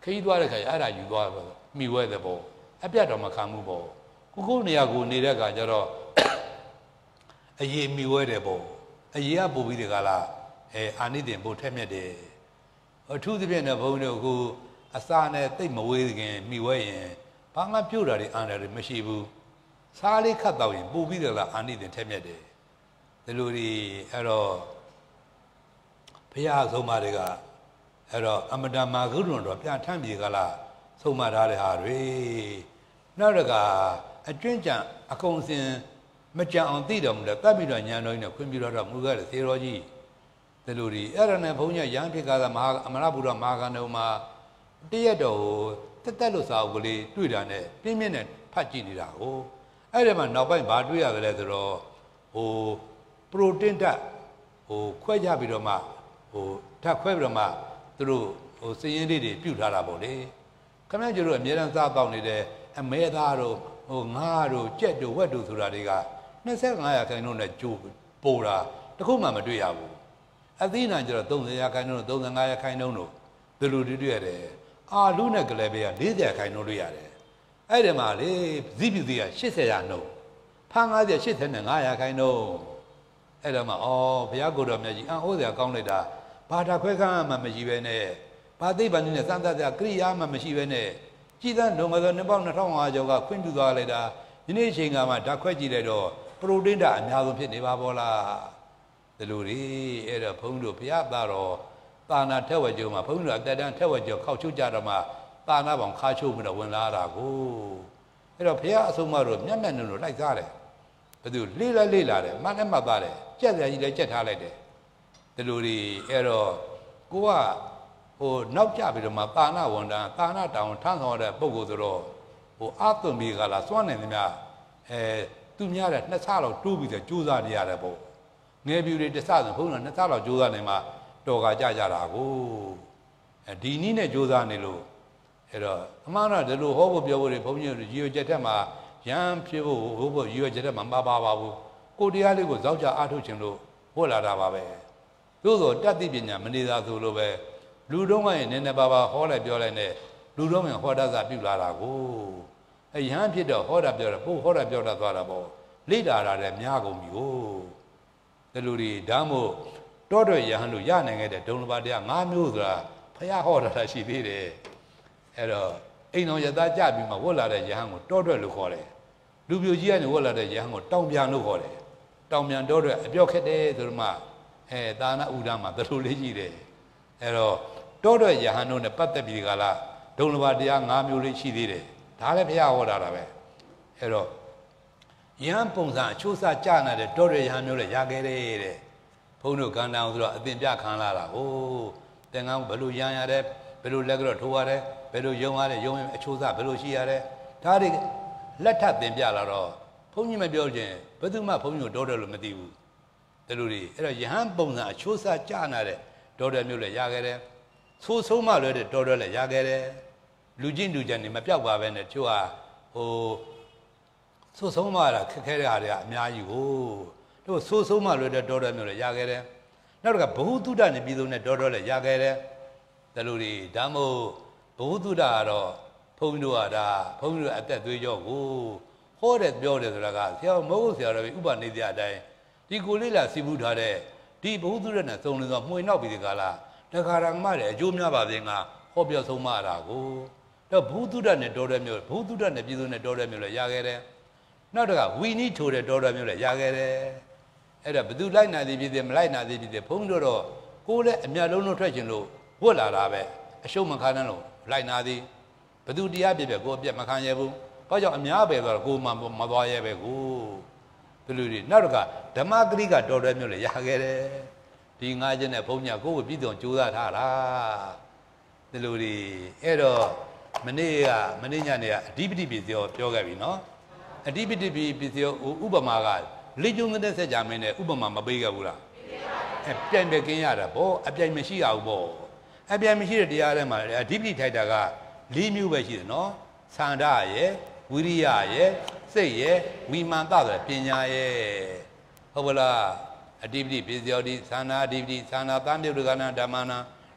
S1: ခီးသွားတဲ့ခါအဲ့ဒါယူသွားတော့မိဝဲတဲ့ပေါ့အပြတ်တော့မခံဘူးပေါ့ကိုကိုနေရာကိုနေတဲ့ခါကျတော့အရေးမိဝဲတယ်ပေါ့အရေးကပို့ပြီးဒီကလားအဲအာနိသင်ပို့ထက်မြက်တယ်အထူးသဖြင့်တော့ဘုန်းကြီးတို့အခုအစာနဲ့တိတ်မဝေးခင်မိဝဲရင်ဘာမှပြုတ်တာတွေအန်တယ်မရှိဘူးစားလေးခတ်တော့ရင်ပို့ပြီးတော့လားအာနိသင်ထက်မြက်တယ်ဒီလိုတွေအဲ့တော့ဘုရားဆုံးမတွေကအဲ့တော့အမတမာကုရုံတော့ပြန်ထမ်းပြေကလားဆုံးမထားတဲ့ဟာတွေနောက်တကအကျွင့်ကြံအကုန်စင်မကြံအောင်သိတော်မူတယ်တတ်ပြီးတော့ညာတော်ကြီးနဲ့ခွင့်ပြုတော့မူခဲ့တယ်သေတော်ကြီးဒီလိုတွေအဲ့ဒါနဲ့ဘုန်းကြီးရဟန်းဖြစ်ကားမဟာအမရဘုရားမဟာကဏုံမှာတရက်တော်တက်တက်လို့စာအုပ်ကလေးတွေ့တာနဲ့ပြင်းပြင်းနဲ့ဖတ်ကြည့်နေတာကိုအဲ့ဒီမှာနောက်ပိုင်းဘာတွေ့ရတယ်လဲဆိုတော့ဟိုပရိုတင်းဓာတ်ဟိုခွဲကြပြီးတော့မှဟိုဓာတ်ခွဲပြီးတော့မှသူတို့ဟိုစည်ရင်းလေးတွေပြုတ်ထားတာပေါ့လေခမည်းကျတို့အမြဲတမ်းစားတော့နေတဲ့အမဲသားတို့ဟိုငါးတို့ကြက်တို့ဝက်တို့ဆိုတာတွေကနှစ်ဆယ့်ငါးရာခိုင်နှုန်းနဲ့ကြိုးပို့တာတခုမှမတွေ့ရဘူးအသီးနှံကျတော့သုံးဆယ်ရာခိုင်နှုန်းသုံးဆယ်ငါးရာခိုင်နှုန်းတို့ဒီလိုတွေ့ရတယ်အာလူနဲ့ကလေးပဲကလေးဆယ်ရာခိုင်နှုန်းတွေ့ရတယ်အဲ့ဒီမှာလေဇီးပြူစီကရှစ်ဆယ်ရာနှုန်းဖန်းငါးဆယ်ရှစ်ဆယ်နဲ့ငါးရာခိုင်နှုန်းအဲ့တော့မှအော်ဘုရားကိုတော်မြတ်ကြီးအံ့ဩစရာကောင်းလိုက်တာဘာသာခွဲခန်းမှမရှိပဲနဲ့ဘာသိပ္ပံနဲ့စမ်းသပ်စရာကိရိယာမှမရှိပဲနဲ့ကြည်သန်းလုံးကတော့နှစ်ပေါင်းနှစ်ထောင်၅ကျော်ကခွင့်ပြုသွားလိုက်တာဒီနေ့အချိန်ကမှဓာတ်ခွဲကြည့်လိုက်တော့ပရိုတင်းဓာတ်အများဆုံးဖြစ်နေပါဘောလားဒီလိုတွေအဲ့တော့ဘုန်းကြီးတို့ဘုရားသားတော်သာနာထက်ဝက်ကျုံမှာဘုန်းကြီးတို့အတက်တန်းထက်ဝက်ကျုံခောက်ချုပ်ကြတော့မှသာနာပေါင်ခါချုပ်ပြီးတော့ဝင်လာတာကိုအဲ့တော့ဘုရားအဆုံးမတို့မျက်မျက်နှာတို့လိုက်စားတယ်ဘယ်သူလေးလိုက်လေးလာတယ်မှန်နဲ့မှတ်သားတယ်ကြက်စရာကြီးလည်းကြက်ထားလိုက်တယ်ဒီလိုတွေအဲ့တော့ကိုကဟိုနောက်ကြပြီးတော့မှသာနာဝန်တန်းသာနာတောင်ထမ်းဆောင်ရတဲ့ပုံကိုဆိုတော့ဟိုအသွင်ပြီးကလာစွန့်နေသမျှအဲသူများတဲ့နှစ်ဆလောက်တိုးပြီးတော့ကြိုးစားနေရတယ်ပေါ့ငယ်ပြူတွေတစ်ဆဆိုဘုန်းတော်နှစ်ဆလောက်ကြိုးစားနေမှတော်ကကြကြတာကိုအဲဒီနည်းနဲ့ကြိုးစားနေလို့အဲ့တော့အမှန်တော့ဒီလိုဟောဖို့ပြောဖို့တွေဘုန်းကြီးတို့ရည်ရွယ်ချက်ထက်မှာရမ်းဖြစ်ဖို့ဟိုဖို့ရည်ရွယ်ချက်ထက်မှာမပါပါဘူးကိုတရားလေးကိုဇောက်ကြအားထုတ်ခြင်းလို့ဟောလာတာပါပဲသို့သောတတ်သိပညာမနေတာဆိုလို့ပဲလူတုံးကရင်နည်းနည်းပါးပါးဟောလိုက်ပြောလိုက်နဲ့လူတုံးကဟောတတ်စာပြုလာတာကိုအဲရဟန်းဖြစ်တော့ဟောတာပြောတယ်ပို့ဟောတာပြောတတ်သွားတာပေါ့လိတာတာလည်းများကုန်ပြီဟိုဒီလိုတွေဒါမို့တောတော့ရဟန်းလို့ရနိုင်ခဲ့တဲ့ဒုံလပါတရား၅မျိုးဆိုတာဖះဟောတာရှိသေးတယ်အဲ့တော့အိမ်တော်ရသားကြပြီးမှဝတ်လာတဲ့ရဟန်းကိုတောတော့လို့ခေါ်တယ်လူပြိုကြီးကနေဝတ်လာတဲ့ရဟန်းကိုတောင်ပြန်လို့ခေါ်တယ်တောင်ပြန်တောတော့အပြော့ခက်တယ်ဆိုတော့မှအဲသာနာဥဒ္ဒမှာသလိုလေးကြီးတယ်အဲ့တော့တောတော့ရဟန်းတို့နဲ့ပတ်သက်ပြီးကလားဒုံလပါတရား၅မျိုးလေးရှိသေးတယ်ဒါလည်းဖះဟောတာတာပဲအဲ့တော့ယဟန်ပုံစံအချိုးစားကြနာတဲ့တောတော့ရဟန်းမျိုးလည်းရခဲ့တယ်တဲ့ဘုန်းတို့ကံတောင်ဆိုတော့အသင်ပြခံလာတာဟိုသင်္ကန်းဘယ်လိုရန်ရတယ်ဘယ်လိုလက်ကတော့ထိုးရတယ်ဘယ်လိုယုံရတယ်ယုံရင်အချိုးစားဘယ်လိုရှိရတယ်ဒါတွေလက်ထပ်သင်ပြလာတော့ဘုန်းကြီးမပြောခြင်းဘယ်သူမှဘုန်းကြီးကိုတောတော့လို့မသိဘူးဒီလိုတွေအဲ့တော့ယဟန်ပုံစံအချိုးစားကြနာတဲ့တောတော့မျိုးလည်းရခဲ့တယ်သိုးဆုံးမလွဲတဲ့တောတော့လည်းရခဲ့တယ်လူချင်းလူချန်နေမပြောက်ပါပဲနဲ့ချို့ဟာဟိုသိုးဆုံးမတာခက်ခဲတဲ့ဟာတွေကအများကြီးကိုတို့သိုးဆုံးမလွဲတဲ့တောတော့မျိုးလည်းရခဲ့တယ်နောက်တစ်ခါဘဝတုဒ္ဒနဲ့ပြည်စုံတဲ့တောတော့လည်းရခဲ့တယ်ဒီလိုတွေဒါမို့ဘဝတုဒ္ဒကတော့ဘုန်းကြီးတို့ကဒါဘုန်းကြီးတို့အသက်သွေးကြောကိုဟောတယ်ပြောတယ်ဆိုတာကဆရာမဟုတ်ဆရာတော်ဥပနေတဲ့အတိုင်းဒီကိုလေးလာစီဘူးထားတဲ့ဒီဘဝတုဒ္ဒနဲ့စုံနေတော့မှွေနောက်ပြီးဒီကလာတခါရမတဲ့အကျိုးများပါပြင်ကဟောပြောဆုံးမတာကိုတော့ဘုသူဒ္ဒနဲ့တော်တဲ့မျိုးဘုသူဒ္ဒနဲ့ပြည်စုံနဲ့တော်တဲ့မျိုးလည်းရခဲ့တယ်နောက်တကဝီနီထိုတဲ့တော်တဲ့မျိုးလည်းရခဲ့တယ်အဲ့ဒါဘသူလိုက်နာသည်ဖြစ်တယ်မလိုက်နာသည်ဖြစ်တယ်ဘုန်းတို့တော့ကိုယ်လည်းအမြတ်လုံးလုံးထွက်ချင်လို့ဝတ်လာတာပဲအရှုံးမခံနိုင်လို့လိုက်နာသည်ဘသူတရားပြည့်ပြည့်ကိုအပြတ်မခံရဘူးဘာကြောင့်အများပဲဆိုတော့ကိုမှမသွားရဲပဲကိုဒီလိုတွေနောက်တကဓမ္မဂရိကတော်တဲ့မျိုးလည်းရခဲ့တယ်ဒီငါးချက်နဲ့ဘုန်းကြီးကိုယ်ကိုပြည်စုံကြိုးစားထားတာဒီလိုတွေအဲ့တော့မနေ့ကမနေ့ညနေကအဓိပတိပစ္စယောပြောခဲ့ပြီနော်အဓိပတိပစ္စယောဥပမာကလေကျုံတဲ့ဆက်ကြမင်းနဲ့ဥပမာမပေးခဲ့ဘူးလားအဲပြိုင်ပဲကင်းရတာဗောအပြိုင်မရှိရဘူးဗောအပြိုင်မရှိတဲ့တရားထဲမှာအဓိပတိထိုက်တာက၄မျိုးပဲရှိတယ်နော်သန္တာရဲ့ဝိရိယရဲ့စိတ်ရဲ့ဝိမာန်သဆိုတဲ့ပညာရဲ့ဟုတ်ပါလားအဓိပတိပစ္စယောတိသန္တာအဓိပတိသန္တာသံမြုပ်ဒကနာဓမ္မနာ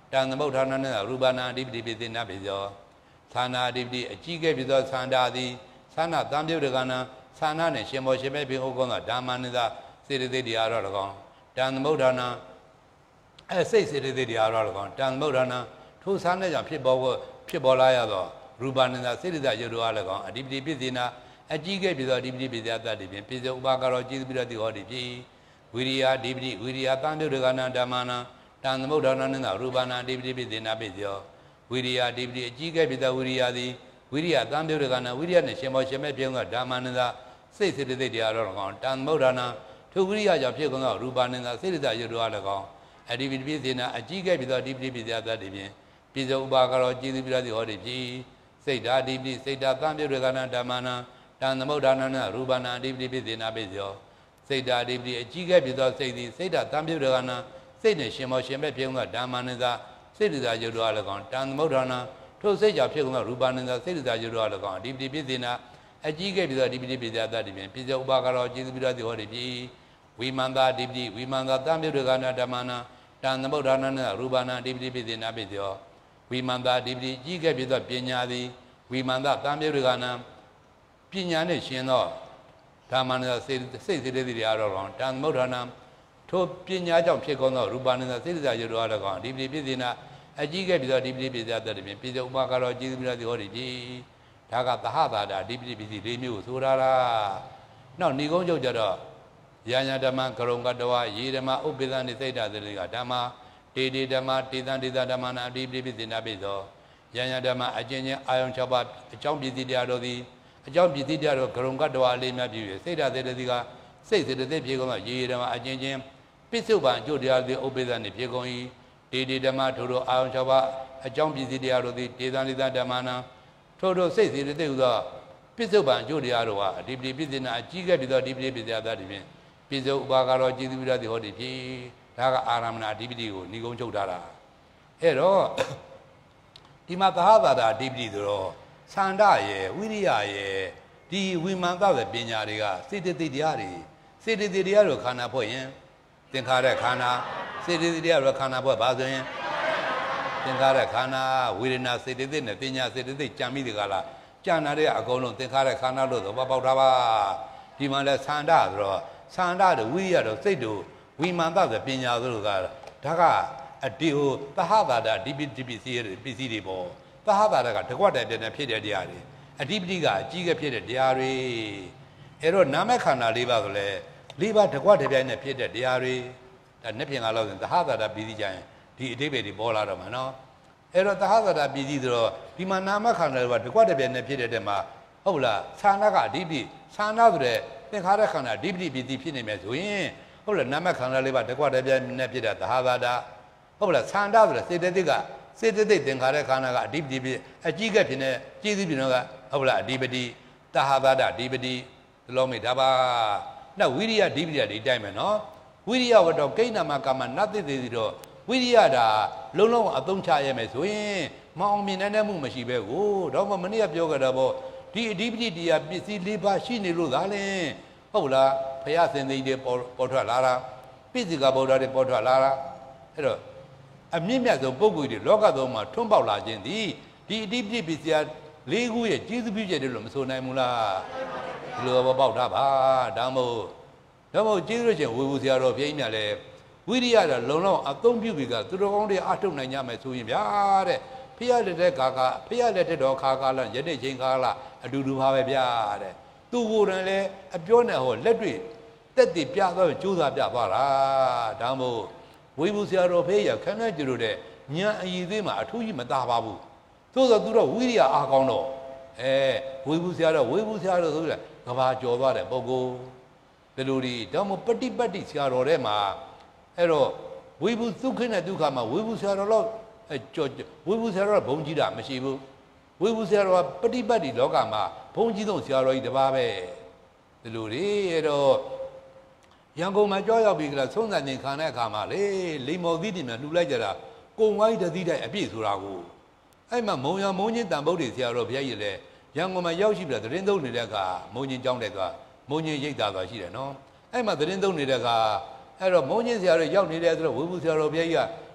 S1: တန်သမုဋ္ဌာနနဲ့ရူပနာအဓိပတိပိသေနပိသောသာနာအဓိပတိအကြီးကဲ့ပြီးသောသန္တာသည်သာနာတံပြုတ်တကနာသာနာနဲ့ရှင်မောရှင်မဲ့ပြင်ဟုတ်ကောင်းသောဓမ္မနိသစေတသိက်တရားတော်၎င်းတန်သမုဋ္ဌာနအဲစိတ်စေတသိက်တရားတော်၎င်းတန်သမုဋ္ဌာနထိုသာနဲ့ကြောင့်ဖြစ်ပေါ်ဖြစ်ပေါ်လာရသောရူပနိသစေတသိက်ရုပ်တော်အား၎င်းအဓိပတိပိသေနအကြီးကဲ့ပြီးသောအဓိပတိပိသေတတ်သည်ဖြင့်ပိစေဥပါကရောကျေးဇူးပြုတော်သည်ဟောသည်ဖြစ်ဝိရိယအဓိပတိဝိရိယတံပြုတ်တကနာဓမ္မနာတန်သမုဋ္ဌာနနဲ့ရူပနာအဓိပတိပိသေနပိသောဝိရိယအဓိပတိအကြီးကဲ့ပြီးသောဝိရိယသည်ဝိရိယတံပြုတ်တကနာဝိရိယနဲ့ရှင်မောရှင်မဲ့ပြုံးသောဓမ္မနိသစိတ်စေတသိက်တရားတော်၎င်းတန်သမုဋ္ဌာနထိုဝိရိယကြောင့်ဖြစ်ကုန်သောရူပနိသစေတသိက်ရုပ်တော်အား၎င်းအဓိပတိပိသေနအကြီးကဲ့ပြီးသောအဓိပတိပိသေတတ်သည်ဖြင့်ပိစေဥပါကရောကျေးဇူးပြုတော်သည်ဟောသည်ဖြစ်စိတ်ဓာအဓိပတိစိတ်ဓာတံပြုတ်တကနာဓမ္မနာတန်သမုဋ္ဌာနနဲ့ရူပနာအဓိပတိပိသေနပိသောစိတ်ဓာအဓိပတိအကြီးကဲ့ပြီးသောစိတ်သည်စိတ်ဓာတံပြုတ်တကနာစိတ်နဲ့ရှင်မောရှင်မဲ့ပြုံးသောဓမ္မနိသစေတသိက်ရုပ်တော်အား၎င်းတန်သမုဋ္ဌာနထိုစိတ်ကြောင့်ဖြစ်ကုန်သောရူပနိသစေတသိက်ရုပ်တော်အား၎င်းအဓိပတိပိသေနအကြီးကဲ့ပြီးသောအဓိပတိပိသေတတ်သည်ဖြင့်ပိစေဥပါကရောကျေးဇူးပြုတော်သည်ဟောသည်ဖြစ်ဝိမန္တာအဓိပတိဝိမန္တာတံပြုတ်တကနာဓမ္မနာတန်သမုဋ္ဌာနနဲ့ရူပနာအဓိပတိပိသေနပိသောဝိမန္တာအဓိပတိအကြီးကဲ့ပြီးသောပညာသည်ဝိမန္တာတံပြုတ်တကနာပညာနဲ့ရှင်သောဓမ္မနာစိတ်စိတ်စေတသိက်တရားတော်ကောင်တန်သမုဋ္ဌာနထိုပညာကြောင့်ဖြစ်ကုန်သောရူပနိသစေတသိက်ရုပ်တော်အား၎င်းအဓိပတိပိသေနအကြီးကဲ့ပြီးသောအဓိပတိပိသေတတ်သည်ဖြင့်ပိစေဥပါကရောကျေးဇူးပြုတော်သည်ဟောသည်ဖြစ်ဒါကသဟတာတာအဓိပတိပိသေလေးမျိုးကိုဆိုတာလားနောက်ဏိကုံးချုပ်ကြတော့ယညာဓမ္မကရုံကတဝယေဓမ္မဥပ္ပေသနိစိတ်တသတိကဓမ္မတေတေဓမ္မတေတံတေတဓမ္မနာအဓိပတိပိသေနပိသောယညာဓမ္မအကျဉ်းချင်းအာယုံ၆ပါးအကြောင်းပစ္စည်းတရားတော်သည်အကြောင်းပစ္စည်းတရားတော်ကရုံကတဝအလေးများပြု၍စိတ်တသတိကစိတ်စေတသိက်ပြေကုန်သောယေဓမ္မအကျဉ်းချင်းပစ္စုပန်အကျိုးတရားသည်ဥပ္ပေသနှင့်ပြေကုန်၏တေတေဓမ္မထိုတို့အာယုံ၆ပါးအကြောင်းပစ္စည်းတရားတို့သည်တေတံတေတဓမ္မနာထိုတို့စိတ်စေတသိက်ဟူသောပစ္စုပန်အကျိုးတရားတို့ဟာအဓိပတိပိသေနအကြီးကဲ့ပြီးသောအဓိပတိပိသေတတ်သည်ဖြင့်ပိစေဥပါကရောကျေးဇူးပြုတော်သည်ဟောသည်ဖြစ်ဒါကအာရမဏအဓိပတိကိုဏိကုံးချုပ်ထားတာအဲ့တော့ဒီမှာသဟတာတာအဓိပတိဆိုတော့သန္တာရဲ့ဝိရိယရဲ့ဒီဝိမာန်တဲ့ပညာတွေကစေတသိက်တရားတွေစေတသိက်တရားတို့ခန္ဓာဖွဲ့ရင်သင်္ခါရခန္ဓာစေတသိက်တရားတို့ခန္ဓာဖွဲ့ပါဆိုရင်သင်္ခါရခန္ဓာဝေဒနာစေတသိက်နဲ့ပညာစေတသိက်ကြံမိဒီကလားကြံနာတဲ့အကုန်လုံးသင်္ခါရခန္ဓာလို့သဘောပေါက်တာပါဒီမှာလဲသန္တာဆိုတော့သန္တာတို့ဝိရိယတို့စိတ်တို့ဝိမာန်တဲ့ပညာတို့ကဒါကအဒီဟိုသဟတာတာဒီပစ္စည်းပစ္စည်းပစ္စည်းတွေပေါ့သဟတာတာကတကွက်တည်းပြည့်ဖြစ်တဲ့တရားတွေအဓိပတိကအကြီးကဖြစ်တဲ့တရားတွေအဲ့တော့နာမခန္ဓာ၄ပါးဆိုလဲ၄ပါးတကွက်တည်းပြည့်နဲ့ဖြစ်တဲ့တရားတွေဒါနှစ်ပြင်ကလောက်ဆိုသဟတာတာပစ္စည်းကြရင်ဒီအဓိပ္ပာယ်တွေပေါ်လာတော့မှာနော်အဲ့တော့သဟတာတာပစ္စည်းဆိုတော့ဒီမှာနာမခန္ဓာတွေကတကွက်တည်းပြည့်နဲ့ဖြစ်တဲ့တဲ့မှာဟုတ်လားဌာနကအဓိပတိဌာနဆိုတဲ့သင်္ခါရခန္ဓာအဓိပတိပစ္စည်းဖြစ်နေမယ်ဆိုရင်ဟုတ်လားနာမခန္ဓာလေးပါတကွက်တည်းပြည့်နဲ့ဖြစ်တဲ့သဟတာတာဟုတ်လားသန္တာဆိုတဲ့စေတသိက်ကစေတသိက်သင်္ခါရခန္ဓာကအဓိပတိဖြစ်အကြီးကဖြစ်နေကျေးဇူးပြုတော့ကဟုတ်လားအဓိပတိတဟတာတာအဓိပတိဒီလိုမိဒါပါနောက်ဝိရိယအဓိပတိတွေအတိုင်းပဲနော်ဝိရိယဝတ္တကိဏမကမ္မနတ်တိတိတော့ဝိရိယတာလုံးလုံးအသုံးချရမယ်ဆိုရင်မအောင်မြင်နိုင်မှုမရှိပဲကိုတော့မနေ့ကပြောကြတာပေါ့ဒီအဓိပတိတရားပစ္စည်း၄ပါးရှိနေလို့သာလဲဟုတ်လားဘုရားစင်သိတွေပေါ်ပေါ်ထွက်လာတာပိစိကဗုဒ္ဓတွေပေါ်ထွက်လာတာအဲ့တော့အမြင့်မြတ်ဆုံးပုဂ္ဂိုလ်တွေလောကသုံးမှာထွန်းပေါက်လာခြင်းသည်ဒီအဓိပတိပစ္စည်း၄ခုရဲ့ကျေးဇူးပြုချက်တွေလို့မဆိုနိုင်ဘူးလားဒီလိုပေါက်တာပါဒါမို့ဒါမို့ကျေးဇူးရှင်ဝေဘူးဆရာတော်ဘုရားကြီးများလည်းဝိရိယတာလုံလောက်အသုံးပြုပြီးကသူတော်ကောင်းတွေအထုတ်နိုင်ကြမယ်ဆိုရင်ဗျာတဲ့ဖျက်လက်တဲ့ကာကဖျက်လက်တဲ့တော်ခါကာလရတဲ့ချိန်ခါလာအတူတူပါပဲဗျာတဲ့သူကိုယ်တိုင်လည်းအပြောနဲ့ဟောလက်တွေ့တက်တည်ပြသွားကြိုးစားပြသွားတာဒါမို့ဝေဘူးဆရာတော်ဖေးရခန်းနဲ့ကြလို့တဲ့ညာအည်သေးမှာအထူးကြီးမသားပါဘူးသို့သောသူတော့ဝိရိယအားကောင်းတော့အဲဝေဘူးဆရာတော်ဝေဘူးဆရာတော်ဆိုပြီးကဘာကြော်သွားတဲ့ပုဂ္ဂိုလ်ဒီလိုဒီတော့မပฏิပတ်တိဆရာတော်ထဲမှာအဲ့တော့ဝေဘူးဒုက္ခနဲ့ဒုက္ခမှာဝေဘူးဆရာတော်တော့အဲကြော်ဝေဘူးဆရာတော်ဘုံကြီးတာမရှိဘူးဝေဘူးဆရာတော်ကပฏิပတ်တိလောကမှာဘုံကြီးဆုံးဆရာတော်ကြီးတစ်ပါးပဲဒီလိုဒီအဲ့တော့ရန်ကုန်မှာကြောက်ရောက်ပြီးကြလားဆုံးစံနေခံတဲ့အခါမှာလေလိမ္မော်သီးတင်များလှူလိုက်ကြတာကုံဝိုင်းတသီးတိုင်းအပြည့်ဆိုတာကိုအဲ့မှာမုံရမုံချင်းတန်ဗုဒ္ဓဆရာတော်ဘုရားကြီးလည်းရန်ကုန်မှာရောက်ရှိပြီးသတင်းသုံးနေတဲ့အခါမုံချင်းကြောင်းတဲ့ကမုံချင်းရိတ်တာသွားရှိတယ်နော်အဲ့မှာသတင်းသုံးနေတဲ့အခါအဲ့တော့မုံချင်းဆရာတော်ရောက်နေတယ်ဆိုတော့ဝေဘူးဆရာတော်ဘုရားကြီးက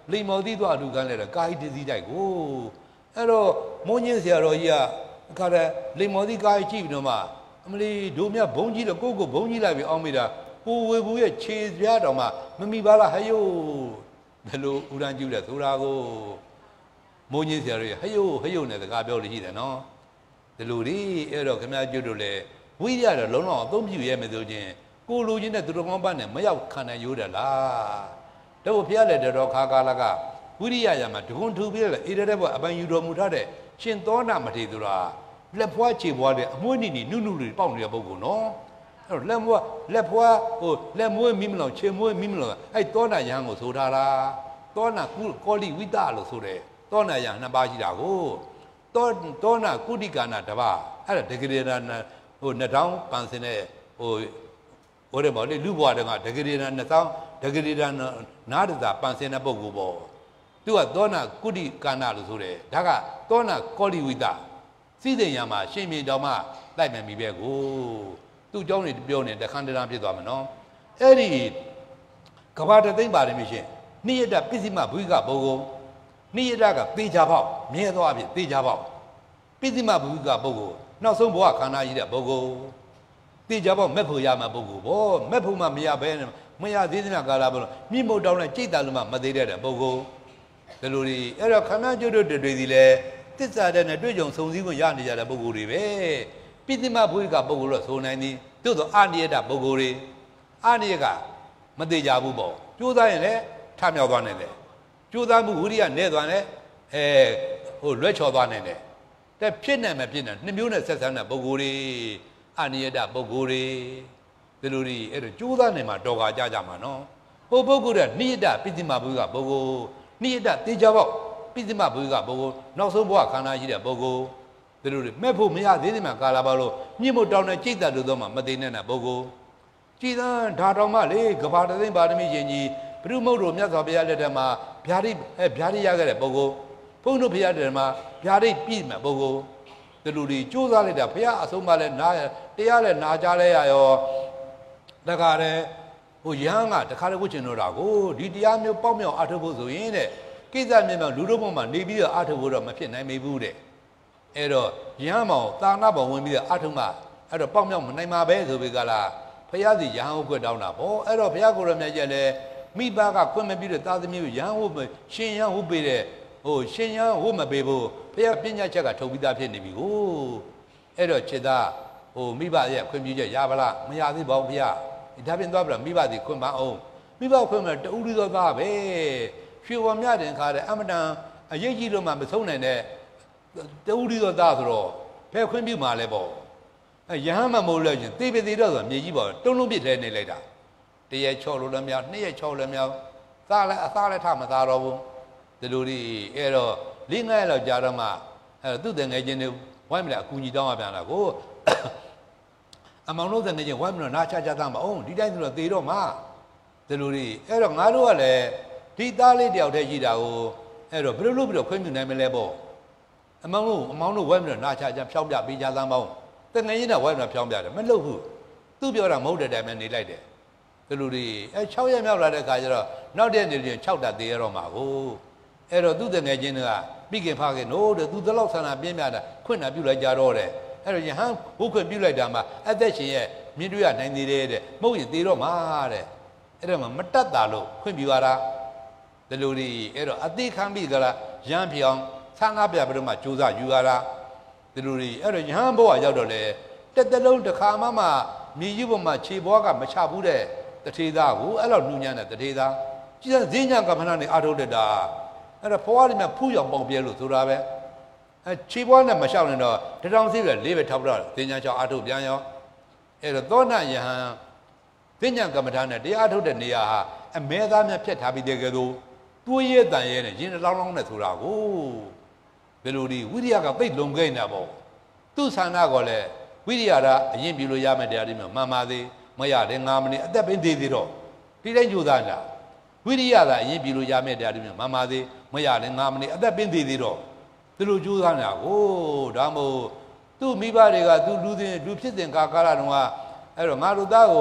S1: လိမ္မော်သီးသွားအလူကန်းလဲတော့ကာဟိတစည်းတိုက်ကိုအဲ့တော့မုန်းချင်းဆရာတော်ကြီးကအခါတည်းလိမ္မော်သီးကာဟိကြည့်ပြီးတော့မှအမလီဒိုမြဘုံကြီးတော့ကိုကိုဘုံကြီးလိုက်ပြီးအောင်မိတာပူဝေဘူးရဲ့ခြေပြားတော်မှမမိပါလားဟယိုဘယ်လိုဥရန်ကျူးလဲဆိုတာကိုမုန်းချင်းဆရာတော်ကြီးဟယိုဟယိုနဲ့စကားပြောလို့ရှိတယ်နော်ဒီလိုဒီအဲ့တော့ခင်ဗျားကျွတ်တို့လေဝိရိယတော့လုံးလုံးအသုံးပြုရဲမယ်ဆိုချင်းကိုလူချင်းနဲ့သူတော်ကောင်းပတ်နဲ့မရောက်ခံနိုင်ရိုးတယ်လားတော့ဘုရားလည်းတော်ခါကာလကဝိရိယရမှာတကွန်ထူပြီးလေအေရတဲ့ဘအပန်ယူတော်မူထားတဲ့ရှင်သောနာမထေရဆိုတာလက်ဖွားခြေဖွားတဲ့အမွှေးနီနီနုနုတွေပေါက်နေတဲ့ပုဂ္ဂိုလ်နော်အဲ့တော့လက်မွားလက်ဖွားဟိုလက်မွေးမိမလောင်ခြေမွေးမိမလောင်အဲ့သောနာယဟန်ကိုဆိုထားတာသောနာကုကောလိဝိတလို့ဆိုတယ်သောနာယဟန်နှစ်ပါးရှိတာကိုသောသောနာကုတိကာနာတပါအဲ့ဒါဒဂရေနာဟိုနှစ်ထောင်ပန်စင်တဲ့ဟိုဟိုတယ်ပေါ့လေလူဘွားတကဒဂရေနာနှစ်ထောင်ဒဂရေနာနားတသာပန်စင်တဲ့ပုဂ္ဂိုလ်ပေါ့သူကသောနာကုတိကာနာလို့ဆိုတယ်ဒါကသောနာကောလိဝိတစီးစိမ်ရမှာရှင်မြေတော်မှလိုက်မယ်မိပဲကိုသူ့เจ้าနေပြောနေတခန်းတန်းဖြစ်သွားမှာနော်အဲ့ဒီကဘာတသိမ့်ပါတယ်မြရှင်နိယတပစ္စည်းမဘုိကဘုံကိုနိယတကသေချာပေါက်မြဲသွားပြီသေချာပေါက်ပစ္စည်းမဘုိကဘုံကိုနောက်ဆုံးဘဝခန္ဓာကြီးတဲ့ဘုံကိုသေချာပေါက်မက်ဖို့ရမှာဘုံကိုဗောမက်ဖို့မှမရဘဲမရသေးသမျှကာလဘုံမြင့်မုတ်တောင်းနဲ့ကြိတ်တလုံးမှမသေးတဲ့ဘုံကိုဒီလိုဒီအဲ့တော့ခမန်းကျွတ်တို့တွေစီလဲတစ္ဆာတဲ့နဲ့တွေ့ကြုံဆုံစည်းခွင့်ရနေကြတဲ့ပုဂ္ဂိုလ်တွေပဲပိဋိမဘုရားပုဂ္ဂိုလ်တော့ဆိုနိုင်သည်သို့သောအာနိယတပုဂ္ဂိုလ်တွေအာနိယကမသေးကြဘူးပေါ့ကြိုးစားရင်လည်းထမြောက်သွားနိုင်တယ်ကြိုးစားမှုဝိရိယနဲ့သွားတယ်အဲဟိုလွဲချော်သွားနိုင်တယ်တဲ့ဖြစ်နိုင်မဖြစ်နိုင်နှစ်မျိုးနဲ့ဆက်ဆံတဲ့ပုဂ္ဂိုလ်တွေအာနိယတပုဂ္ဂိုလ်တွေဒီလိုတွေအဲ့တော့ကြိုးစားနိုင်မှာတော်ကာကြကြမှာနော်ဟိုပုဂ္ဂိုလ်ကနိယတပိဋိမဘုရားပုဂ္ဂိုလ်နိယတသေချာပေါ့ပိဋိမဘုရားပုဂ္ဂိုလ်နောက်ဆုံးဘဝခန္ဓာရှိတဲ့ပုဂ္ဂိုလ်ဒီလိုတွေမဲ့ဖို့မရသေးတယ်မှာကာလာပါလို့မြင့်မို့တောင်းတဲ့ကြိတ်တလို့တော့မှမသိနေတဲ့ပုဂ္ဂိုလ်ကြည်သာဓာတော်မှလေကဘာတသိမ့်ပါရမီရှင်ကြီးဘုရုမုတ်တို့မြတ်စွာဘုရားလက်ထက်မှာဗျာဒိအဲဗျာဒိရခဲ့တဲ့ပုဂ္ဂိုလ်ဘုန်းတို့ဘုရားလက်ထက်မှာဗျာဒိပြည့်မဲ့ပုဂ္ဂိုလ်ဒီလိုတွေကြိုးစားလိုက်တာဘုရားအဆုံးမလဲနာတရားလဲနာကြလဲရရောတခါတည်းဟိုရဟန်းကတခါတည်းဝှချင်တော့တာကိုဒီတရားမျိုးပေါက်မြောက်အထုပ်ဖို့ဆိုရင်တဲ့ကိစ္စမြင်မြင်လူတို့ဘုံမှာနေပြီးတော့အထုပ်ဖို့တော့မဖြစ်နိုင်ဘူးတဲ့အဲ့တော့ရဟန်းမောင်သာနာဘောင်ဝင်ပြီးတော့အထုံးမှအဲ့တော့ပေါက်မြောက်မနိုင်ပါပဲဆိုပြီးကလားဖယားစီရဟန်းဟုတ်ခွတ်တောင်းတာဗောအဲ့တော့ဘုရားကိုယ်တော်မြတ်ကျက်လဲမိဘကခွင့်မပြုတဲ့သာသမီကိုရဟန်းဟုတ်ရှင်ရဟန်းဟုတ်ပေးတဲ့ဟိုရှင်ရဟန်းဟုတ်မပေးဘူးဘုရားပညာချက်ကထုတ်ပြီးသားဖြစ်နေပြီကိုအဲ့တော့ခြေသားဟိုမိဘရဲ့ခွင့်ပြုချက်ရပါလားမရသေးပါဘူးဘုရားဒါပြင်သွားပြီမိဘစီခွင့်ပါအောင်မိဘခွင့်မဲ့တူတူသောသားပဲရွှေဝါမြတင်ခါတဲ့အမတန်အရေးကြီးလို့မှမဆုံးနိုင်တဲ့တူရီသောသားဆိုတော့ဖဲခွင့်ပြုမှာလဲပေါ့အဲရဟန်းမမို့လို့ရှင်သေပေသေးတော့ဆိုမြေကြီးပေါ့တုံးလုံးပြစ်လဲနေလိုက်တာတရက်ချော့လို့လည်းမရနှစ်ရက်ချော့လည်းမရသားလည်းအသားလည်းထမသားတော့ဘူးဒီလိုဒီအဲ့တော့လေးငါးရက်လောက်ကြာတော့မှအဲသူ့တငယ်ချင်းတွေဝိုင်းမလဲအကူကြီးတောင်းရပြန်လာကိုအမောင်တို့တငယ်ချင်းဝိုင်းမလို့နာချချသားမအောင်ဒီတိုင်းဆိုတော့သေတော့မှဒီလိုဒီအဲ့တော့ငါတို့ကလည်းဒီသားလေးတယောက်တည်းရှိတာကိုအဲ့တော့ဘယ်လိုလုပ်ပြီးတော့ခွင့်ပြုနိုင်မလဲပေါ့အမောင်တို့အမောင်တို့ဝိုင်းပြီးတော့နာချချဖြောင်းပြပေးကြသမ်းပေါင်းတငယ်ချင်းကဝိုင်းပြီးတော့ဖြောင်းပြတယ်မလုပ်ဘူးသူပြောတာမဟုတ်တဲ့တိုင်ပဲနေလိုက်တယ်ဒီလိုဒီအဲ၆ရက်မြောက်လာတဲ့ခါကျတော့နောက်တဲ့နေချင်း၆တက်သေးရတော့မှာကိုအဲ့တော့သူ့တငယ်ချင်းကပြီးခင်ဖခင်တို့တဲ့သူတလောက်ဆန္ဒပြင်းပြတာခွင့်နာပြုလိုက်ကြတော့တဲ့အဲ့တော့ယဟန်ဘုခွင့်ပြုလိုက်တာမှအသက်ရှင်ရဲ့မြင့်တွေ့ရနိုင်သေးတယ်တဲ့မဟုတ်ရင်သေတော့မှာတဲ့အဲ့တော့မှမတတ်တာလို့ခွင့်ပြုရတာဒီလိုဒီအဲ့တော့အသေးခံပြီးကြလားရမ်းပြောင်းဆန်းကားပြပြီးတော့မှကြိုးစားယူရတာဒီလိုဒီအဲ့တော့ယဟန်ဘဝရောက်တော့လေတက်တလုံးတစ်ခါမှမှမြေကြီးပေါ်မှာခြေဘွားကမချဘူးတဲ့တထေသားကိုအဲ့လိုနှူးညံ့တဲ့တထေသားကြည်စဈဉ္ညာကမ္မနာနဲ့အာထုတ်တတ်တာအဲ့တော့ဘဝတွေမှာဖူးရောင်ပေါင်ပြဲလို့ဆိုတာပဲအဲခြေဘွားနဲ့မလျှောက်နေတော့တထောင်စီးပဲလေးပဲထောက်တော့ဈဉ္ညာချောင်းအာထုတ်ပြန်ရောအဲ့တော့သောဏယဟန်ဈဉ္ညာကမ္မထာနဲ့တရားထုတ်တဲ့နေရာဟာအမဲသားများဖြတ်ထားပြီးတဲ့ကဲသို့တွေးရဲတန်ရဲနဲ့ရင်လောင်းလောင်းနဲ့ဆိုတာကိုဘယ်လိုဒီဝိရိယကသိလုံခဲ့နေတာပေါ့သူ့ဆန္ဒကလည်းဝိရိယကအရင်ပြုလို့ရမယ်တရားတွေမျိုးမှန်ပါသေးမရတယ်ငါမနေအသက်ပင်သေးသေးတော့ဒီတိုင်းကြိုးစားနေတာဝိရိယကအရင်ပြုလို့ရမယ်တရားတွေမျိုးမှန်ပါသေးမရတယ်ငါမနေအသက်ပင်သေးသေးတော့ဒီလိုကြိုးစားနေတာကိုဒါမို့သူ့မိဘတွေကသူ့လူစဉ်လူဖြစ်စဉ်ကာကာလတုန်းကအဲ့တော့ငါတို့သားကို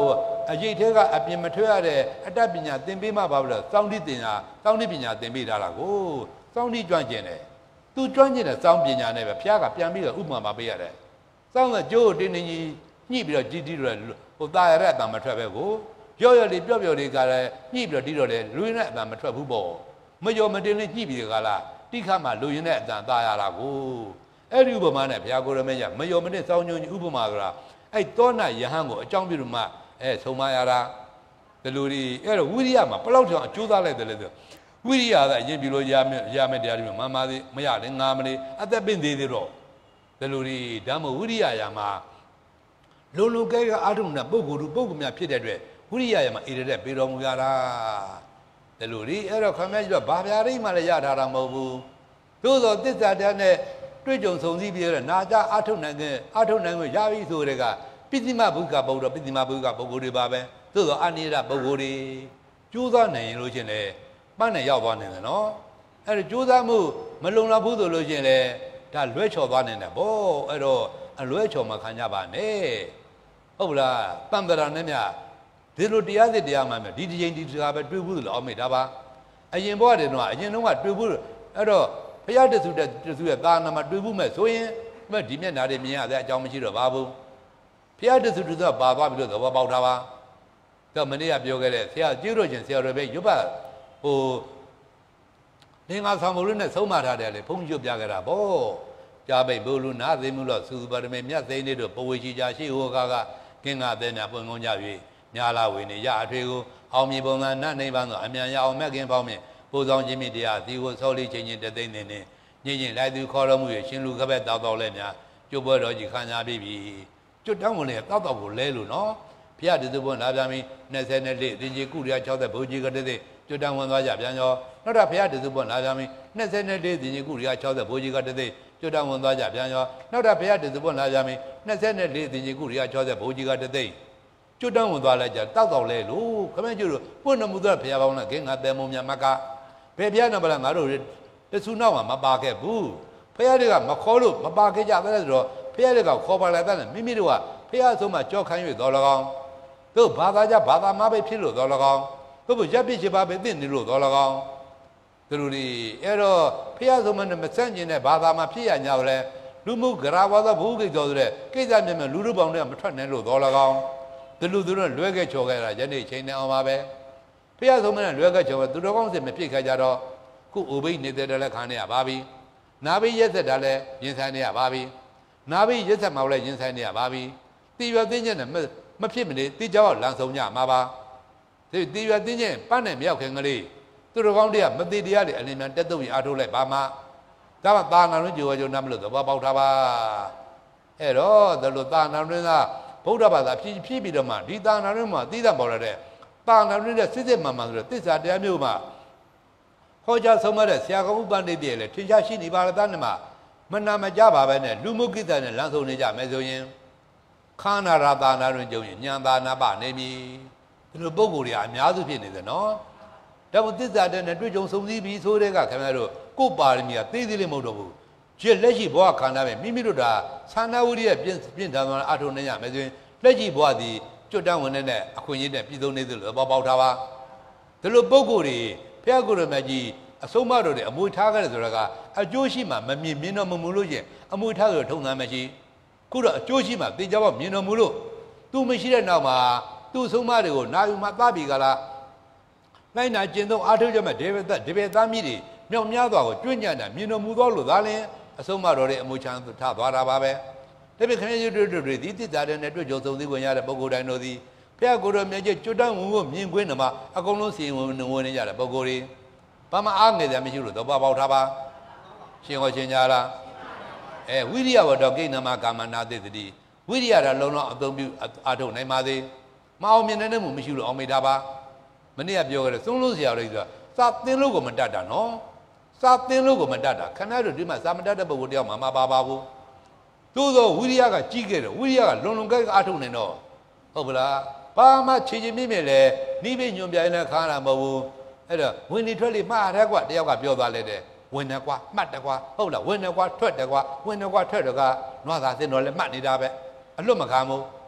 S1: အရေးသေးကအပြင်မထွက်ရတဲ့အတတ်ပညာသင်ပေးမှပါလို့စောင်းတိတင်ညာစောင်းတိပညာသင်ပေးထားတာကိုစောင်းတိကျွမ်းကျင်တယ်သူကျွမ်းကျင်တဲ့စောင်းပညာနဲ့ပဲဘုရားကပြန်ပြီးတော့ဥပမာမပေးရတယ်စောင်းတဲ့ကျိုးတင်းတင်းကြီးညှိပြီးတော့ជីတီးတော့ဟိုตาရတဲ့အတန်မထွက်ပဲကိုရော့ရော့လေးပျော့ပျော့လေးကလည်းညှိပြီးတော့တီးတော့လေလူရင်းတဲ့အတန်မထွက်ဘူးပေါ့မရောမတင်လေးညှိပြီးကလားတိခါမှလူရင်းတဲ့အတန်ตาရတာကိုအဲ့ဒီဥပမာနဲ့ဘုရားကိုရမေကမရောမတင်စောင်းညွှန်ဥပမာဆိုတာအဲ့တောနာယဟန်ကိုအကြောင်းပြုလို့မှအဲဆုံးမရတာဒီလိုဒီအဲ့တော့ဝိရိယမှာဘလောက်တောင်အကျိုးသားလိုက်တယ်လေဆိုဝိရိယကအရင်ပြုလို့ရမယ်ရမယ်တရားတွေမှာမမသေးမရလေငါမလေးအသက်ပင်သေးသေးတော့ဒီလိုဒီဒါမှမဟုတ်ဝိရိယရာမှာလုံလုံကဲကအာထုံနဲ့ပုဂ္ဂိုလ်လူပုဂ္ဂိုလ်များဖြစ်တဲ့အတွက်ဝိရိယရာမှာဣရတဲ့ပေတော်မူရတာဒီလိုဒီအဲ့တော့ခမည်းကြီးကဘာဗျာရိမှလည်းရထားတာမဟုတ်ဘူးသို့သောသစ္စာတရားနဲ့တွေ့ကြုံဆုံစည်းပြီးတော့နာကြအာထုံနိုင်တဲ့အာထုံနိုင်ကိုရပြီဆိုတဲ့ကပိဋိမဘုကပုဂ္ဂိုလ်ပိဋိမဘုကပုဂ္ဂိုလ်တွေပါပဲသို့သောအနိရပုဂ္ဂိုလ်တွေကျိုးစားနိုင်ရင်လို့ချင်းလေပန်းနဲ့ရောက်သွားနိုင်တယ်နော်အဲ့တော့ကျိုးစားမှုမလုံလောက်ဘူးဆိုလို့ချင်းလေဒါလွဲချော်သွားနိုင်တယ်ဗောအဲ့တော့အလွဲချော်မှခံကြပါနဲ့ဟုတ်လားတန်တရာနဲ့မြဒီလိုတရားစစ်တရားမှမြဒီဒီချိန်ဒီစကားပဲတွေ့ဘူးလို့အောင်မေ့ဒါပါအရင်ဘဝတည်းတော့အရင်တော့ကတွေ့ဘူးအဲ့တော့ဘုရားတဆူတဲ့တဆူရဲ့သာနာမှာတွေ့ဘူးမဲ့ဆိုရင်ဒီမျက်နာတွေမြင်ရတဲ့အကြောင်းမရှိတော့ပါဘူးဘုရားတဆူတဆူပါသွားပြီလို့သဘောပေါက်တာပါတော့မနေ့ကပြောခဲ့တဲ့ဆရာကျေးတော်ရှင်ဆရာတော်ပဲရုပ်ပါဟိုသင်္ဃာဆောင်ဘုလို့နဲ့ဆုံးမထားတယ်လေဘုန်းကြီးပြခဲ့တာဗောကြားပိတ်ဘုလူနာသိမှုလို့စုပါရမေမြတ်သိနေတို့ပဝေရှိကြရှိဟောကာကကင်းကတဲ့နာပွင့်ကုန်းကြ၍ညာလာဝေနေရအထွေကိုအောင်မြေပုံစံနတ်နေပန်းသောအမြန်ရအောင်မြတ်ကင်းပေါင်းမြင်ပို့ဆောင်ခြင်းမြတရားဒီကိုစောလေးချင်းချင်းတသိမ့်နေနေညင်ညင်လိုက်သူခေါ်တော်မူ၍ရှင်လူခဘက်တောက်တော်လဲများကျုပ်ဘွဲတော်ကြီးခံရပြီပြီကျွတ်တောင်းဝင်လေတောက်တော်ကိုလဲလို့နော်ဘုရားတသဘွန်းလာပြန်ပြီနှစ်ဆယ်နဲ့လေးသင်္ကြန်ကုရိယ၆၀ဘုကြီးကတည်းကကျွတ်တောင်းဝင်သွားကြပြန်ရောနောက်တော့ဘုရားတသဘွန်းလာပြန်ပြီနှစ်ဆယ်နဲ့လေးသင်္ကြန်ကုရိယ၆၀ဘုကြီးကတည်းကကျွတ်တောင်းဝင်သွားကြပြန်ရောနောက်တော့ဘုရားတသဘွန်းလာပြန်ပြီနှစ်ဆယ်နဲ့လေးသင်္ကြန်ကုရိယ၆၀ဘုကြီးကတည်းကကျွတ်တောင်းဝင်သွားလိုက်ကြတောက်တော်လဲလို့ခမင်းကျတို့ပွင့်တော်မူသောဘုရားပေါင်းနဲ့ခင်ငါတဲမုံမြတ်မကဘယ်ဘုရားနာမလားငါတို့တဆူနောက်မှာမပါခဲ့ဘူးဘုရားတွေကမခေါ်လို့မပါခဲ့ကြတဲ့ဆိုတော့ဘုရားတွေကခေါ်ပါလိုက်တဲ့မိမိတို့ကဘုရားဆုံးမကြောက်ခိုင်း၍တော်လကောင်တို့ဘာသာကြဘာသာမပဲဖြစ်လို့တော်လကောင်တို့ရပ်ပြစ်ချပါပဲသိနေလို့တော်လကောင်သူတို့ဒီအဲ့တော့ဘုရားဆုံးမနဲ့မဆန့်ကျင်တဲ့ဘာသာမှာဖြစ်ရညာလဲလူမှုဂရဝါဒဘုဂိတ်တော်ဆိုတဲ့ကိစ္စမြတ်မြတ်လူလူပေါင်းတွေကမထွက်နိုင်လို့တော်လကောင်ဒီလူသူတို့လွဲခဲ့ချော်ခဲ့တာယနေ့ချိန်နေအောင်ပါပဲဘုရားဆုံးမနဲ့လွဲခဲ့ချော်ပဲသူတော်ကောင်းစင်မဖြစ်ခဲ့ကြတော့ခုအိုဘိတ်နေတဲ့တယ်လည်းခံနေရပါပြီနာဘိရက်သက်တာလည်းရင်ဆိုင်နေရပါပြီနာဘိရက်သက်မှာလည်းရင်ဆိုင်နေရပါပြီတီရွယ်သိချင်းနဲ့မဖြစ်မနေတိကြောက်လန်ဆုံးကြမှာပါဒီတီရွယ်သိချင်းပန်းနဲ့မြောက်ခင်ကလေးသူတော်ကောင်းတွေကမသိတရားတွေအလင်းမြန်တက်တုံးအားထုတ်လိုက်ပါမှဒါမှသာနာလုံးကြိုးကြိုးနာမလို့သဘောပေါက်တာပါအဲ့တော့ဒါလို့သာနာလုံးကဗုဒ္ဓဘာသာဖြည့်ဖြည့်ပြီးတော့မှဒီသာနာလုံးမှာသိတာပေါ်လာတဲ့သာနာလုံးတဲ့စစ်စစ်မှန်မှန်ဆိုတော့သစ္စာတရားမျိုးမှာဟောကြားဆုံးမတဲ့ဆရာကောင်းဥပ္ပန္တိတည်းလေထင်ရှားရှိနေပါလားတန်းမှာမနာမကြပါပဲနဲ့လူမှုကိစ္စနဲ့လမ်းဆုံးနေကြမယ်ဆိုရင်ခန္ဓာရာသာနာတွင်ကြုံရင်ဉာဏ်သာနာပနေပြီဒီလိုပုံကိုယ်တွေအများစုဖြစ်နေတယ်နော်ဒါမှသစ္စာတဲ့နဲ့တွေ့ကြုံဆုံးစည်းပြီးဆိုတဲ့ကခင်ဗျားတို့ကိုယ်ပါရမီကသိသေးလေးမဟုတ်တော့ဘူးကျက်လက်ရှိဘဝခန္ဓာပဲမိမိတို့ဒါသာနာဝိရိယပြင်းပြင်းထန်ထန်အထုံနေရမယ်ဆိုရင်လက်ရှိဘဝဒီကျွတ်တန်းဝင်တဲ့အခွင့်အရေးနဲ့ပြည်စုံနေသလိုပေါပေါက်ထားပါဒီလိုပုံကိုယ်တွေဘုရားကိုယ်တော်မြတ်ကြီးအဆုံးမတော်တဲ့အမွေထားခဲ့တယ်ဆိုတာကအကျိုးရှိမှမမြင်မြင်တော့မမူလို့ချင်းအမွေထားဆိုထုံသားမရှိခုတော့အကျိုးရှိမှသိကြပါမြင်တော်မူလို့သူမရှိတဲ့နောက်မှာသူ့ဆုံးမတွေကိုနာယူမှသပြီကလားလိုက်နာကျင်သုံးအားထုတ်ကြမဲ့ဒေဝသက်ဒေဝသားမိတွေမြောက်များစွာကိုကျွင့်ညံ့တာမြင်တော်မူသောလို့သာလျှင်အဆုံးမတော်တဲ့အမွေချမ်းထားသွားတာပါပဲဒါပေမဲ့ခဏရွတ်တွေတွေဒီတိတာတဲ့နဲ့တွေ့ကြုံဆုံးသိဝင်ရတဲ့ပုဂ္ဂိုလ်တိုင်းတို့သည်ဘုရားကိုယ်တော်မြတ်ကြီးကျွတ်တန်းဝင်ဖို့မြင်ခွင့်မှာအကုန်လုံးစီဝင်ဝင်နေကြတဲ့ပုဂ္ဂိုလ်တွေဘာမှအားငယ်တယ်မရှိလို့တော့ပေါက်ထားပါရှင်ဟောရှင်ညာလားအဲဝိရိယဝတ္တကိဏမကာမနာတိတတိဝိရိယတာလုံးလုံးအသုံးပြုအားထုတ်နိုင်ပါသေးမအောင်မြင်တဲ့မှုမရှိလို့အောင်မေးတာပါမနေ့ကပြောခဲ့တဲ့သုံးလုံးဆရာတွေဆိုတာစာသင်လို့ကိုမတတ်တာနော်စာသင်လို့ကိုမတတ်တာခဏတို့ဒီမှာစာမတတ်တဲ့ပုဂ္ဂိုလ်တယောက်မှမပါပါဘူးသို့သောဝိရိယကကြီးခဲ့တယ်ဝိရိယကလုံလုံကဲအားထုတ်နိုင်တော့ဟုတ်ပလားဘာမှခြေချင်းမြင့်မြင့်လဲနိဗ္ဗာန်ညွန်ပြိုင်လဲခါရမှာမဟုတ်ဘူးအဲ့တော့ဝင်နေထွက်လေမှားတယ်ကွာတယောက်ကပြောသွားလိုက်တယ်ဝင်တယ်ကွာမှတ်တယ်ကွာဟုတ်လားဝင်တယ်ကွာထွက်တယ်ကွာဝင်တယ်ကွာထွက်တယ်ကွာနွားသာစင်တော်လဲမှတ်နေတာပဲအလွတ်မခံဘူး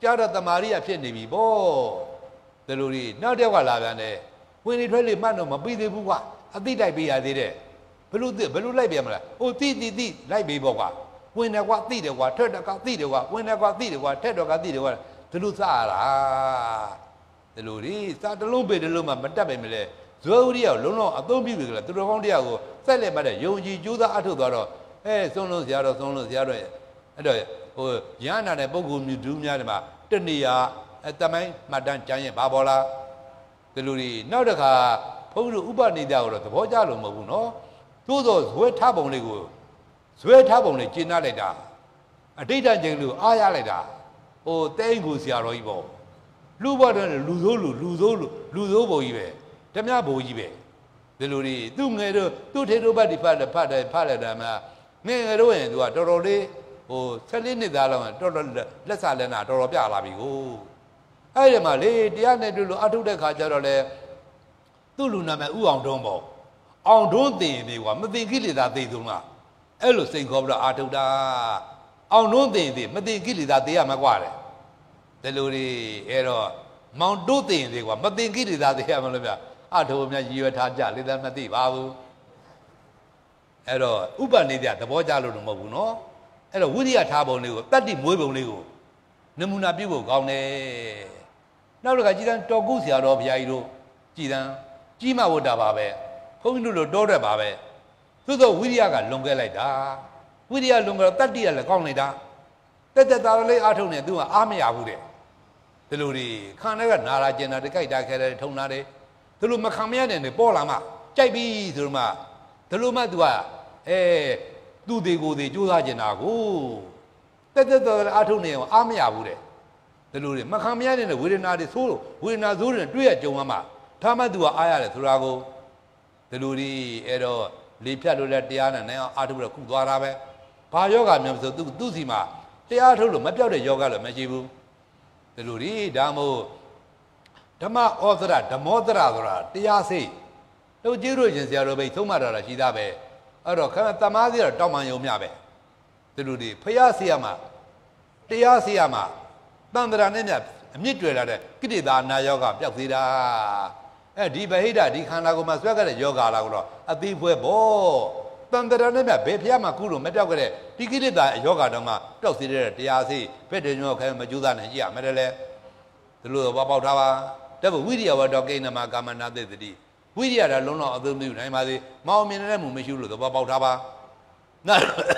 S3: ကြားတော့တမာရီကဖြစ်နေပြီပေါ့ဒီလိုကြီးနောက်တစ်ယောက်ကလာပြန်တယ်ဝင်နေထွက်လေမှတ်တော့မပြီးသေးဘူးကွာအတိတိုက်ပေးရသေးတယ်ဘလို့ဘလို့လိုက်ပြန်မလားဟိုတိတိတိလိုက်ပေးပေါ့ကွာဝင်တယ်ကွာတိတယ်ကွာထွက်တယ်ကွာတိတယ်ကွာဝင်တယ်ကွာတိတယ်ကွာထက်တော့ကွာတိတယ်ကွာဒီလိုစားရတာဒီလိုကြီးစားတလုံးပေတလုံးမှမတက်ပဲမလဲဇွဲဥရိယလုံးလုံးအသုံးပြုပြီကလားသူတော်ကောင်းတရားကိုစက်လက်မှတ်တဲ့ယုံကြည်ကြိုးစားအထုတ်သွားတော့အဲဆုံးလို့ဇရာတော့ဆုံးလို့ဇရာတော့အဲ့တော့ဟိုရဟနာတဲ့ပုဂ္ဂိုလ်မျိုးဒူးများတယ်မှာတဏှာအဲတမိုင်းမှတ်တမ်းကြမ်းရင်ဘာပေါ်လားဒီလိုကြီးနောက်တစ်ခါဘုန်းကြီးတို့ဥပနိဒာကိုတော့သဘောကျလို့မဟုတ်ဘူးနော်သို့သောဇွဲထားပုံလေးကိုဇွဲထားပုံလေးကျင်းနာလိုက်တာအတိတ်တန်ချိန်လို့အားရလိုက်တာဟိုတဲအိမ်ကိုဆရာတော်ကြီးပေါ့လူဘတော်လူဆိုးလူလူဆိုးလူလူဆိုးဘုံကြီးပဲဓမြဘုံကြီးပဲဒီလိုကြီးသူ့ငယ်တို့သူ့ထေတို့ဘတ်ဒီဖတ်တယ်ဖတ်တယ်ဖတ်လိုက်တာမှငယ်ငယ်တို့ရင်သူကတော်တော်လေးဟို၁၄နှစ်သားလောက်တော်တော်လက်စာလက်နာတော်တော်ပြလာပြီကိုအဲ့ဒီမှာလေတရားနဲ့တွေ့လို့အထုတ်တဲ့ခါကျတော့လေသူ့လူနာမည်ဥအောင်တွန်းပေါ့အောင်တွန်းတင်နေကွာမတင်ခိလေသာသိဆုံးလားအဲ့လိုစိန်ခေါ်ပြီးတော့အာထုတ်တာအောင်တွန်းတင်သေးမတင်ခိလေသာသိရမှာကွာတယ်ဒီလိုကြီးအဲ့တော့မောင်တို့တင်သေးကွာမတင်ခိလေသာသိရမှာလို့ဗျအထုတ်များရည်ရွယ်ထားကြလေသာမသိပါဘူးအဲ့တော့ဥပနိဒသဘောကျလို့တော့မဟုတ်ဘူးနော်အဲ့တော့ဝိရိယထားပုံလေးကိုတတ္တိမွေးပုံလေးကိုနမူနာပြုဖို့ကောင်းတယ်နောက်တစ်ခါကြည်တန်းတော်ကုဆရာတော်ဘုရားကြီးတို့ကြည်တန်းကြီးမဝတ္တာပါပဲဘုန်းကြီးတို့လိုတောတယ်ပါပဲသို့သောဝိရိယကလွန်ခဲ့လိုက်တာဝိရိယလွန်ကြတော့တတ္တိကလည်းကောင်းလိုက်တာတက်တက်သားလေးအားထုတ်နေသူကအားမရဘူးတဲ့ဒီလိုတွေခံတဲ့ကနာလာကျင်တာတကြိုက်တာခဲတယ်ထုံတာတယ်ဒီလိုမခံမရတဲ့နေပေါ်လာမှကြိုက်ပြီဆိုတော့မှဒီလိုမှ तू ကအဲသူ့သေးကိုယ်သေးကြိုးစားကျင်တာကိုတက်တက်သားအားထုတ်နေအောင်အားမရဘူးတဲ့ဒီလိုတွေမခံမရတဲ့ဝေဒနာတွေဆိုးလို့ဝေဒနာဆိုးတွေတွေ့ရကြုံမှဒါမှ तू ကအားရတယ်ဆိုတာကိုဒီလိုတွေအဲ့တော့လေဖြတ်လို့လည်းတရားနဲ့နိုင်အောင်အားထုတ်ပြီးတော့ခုသွားတာပဲဘာယောဂမျိုးဆိုသူသူ့စီမှာတရားထုတ်လို့မပြောက်တဲ့ယောဂလည်းမရှိဘူးဒီလိုတွေဒါမို့ဓမ္မဩသရဓမ္မောသရဆိုတာတရားစိတ်တို့ကျေးတို့ရှင်ဆရာတော်ပဲသုံးမှတ်တာရှိသားပဲအဲ့တော့ခဏတမားစီတော့တောင်းမှန်ယုံမြပဲဒီလိုတွေဖျားစီရမှာတရားစီရမှာတန်တရာနဲ့မြအမြင့်တွေ့လာတဲ့ကိဋ္တာနာယောဂပျောက်သေးတာအဲဒီဗဟိတဒီခန္ဓာကိုယ်မှာဆွဲခဲ့တဲ့ယောဂလာကတော့အသေးဖွဲပေါ့တန်တရာနဲ့မြဘယ်ဖျားမှာကုလို့မပျောက်ခဲ့တဲ့ဒီကိဋ္တာယောဂတော့မှပျောက်သေးတဲ့တရားစီဘယ်တည်းညောခဲမကြိုးစားနိုင်ကြည့်ရမယ်လေဒီလိုတော့ပေါက်ထားပါတပဝိရိယဝတ္တကိဏမကာမနာသေတိဝိရိယဒါလုံးလုံးအသုံးပြုနိုင်ပါသေးမအောင်မြင်တဲ့မှုမရှိလို့သဘောပေါက်ထားပါနာ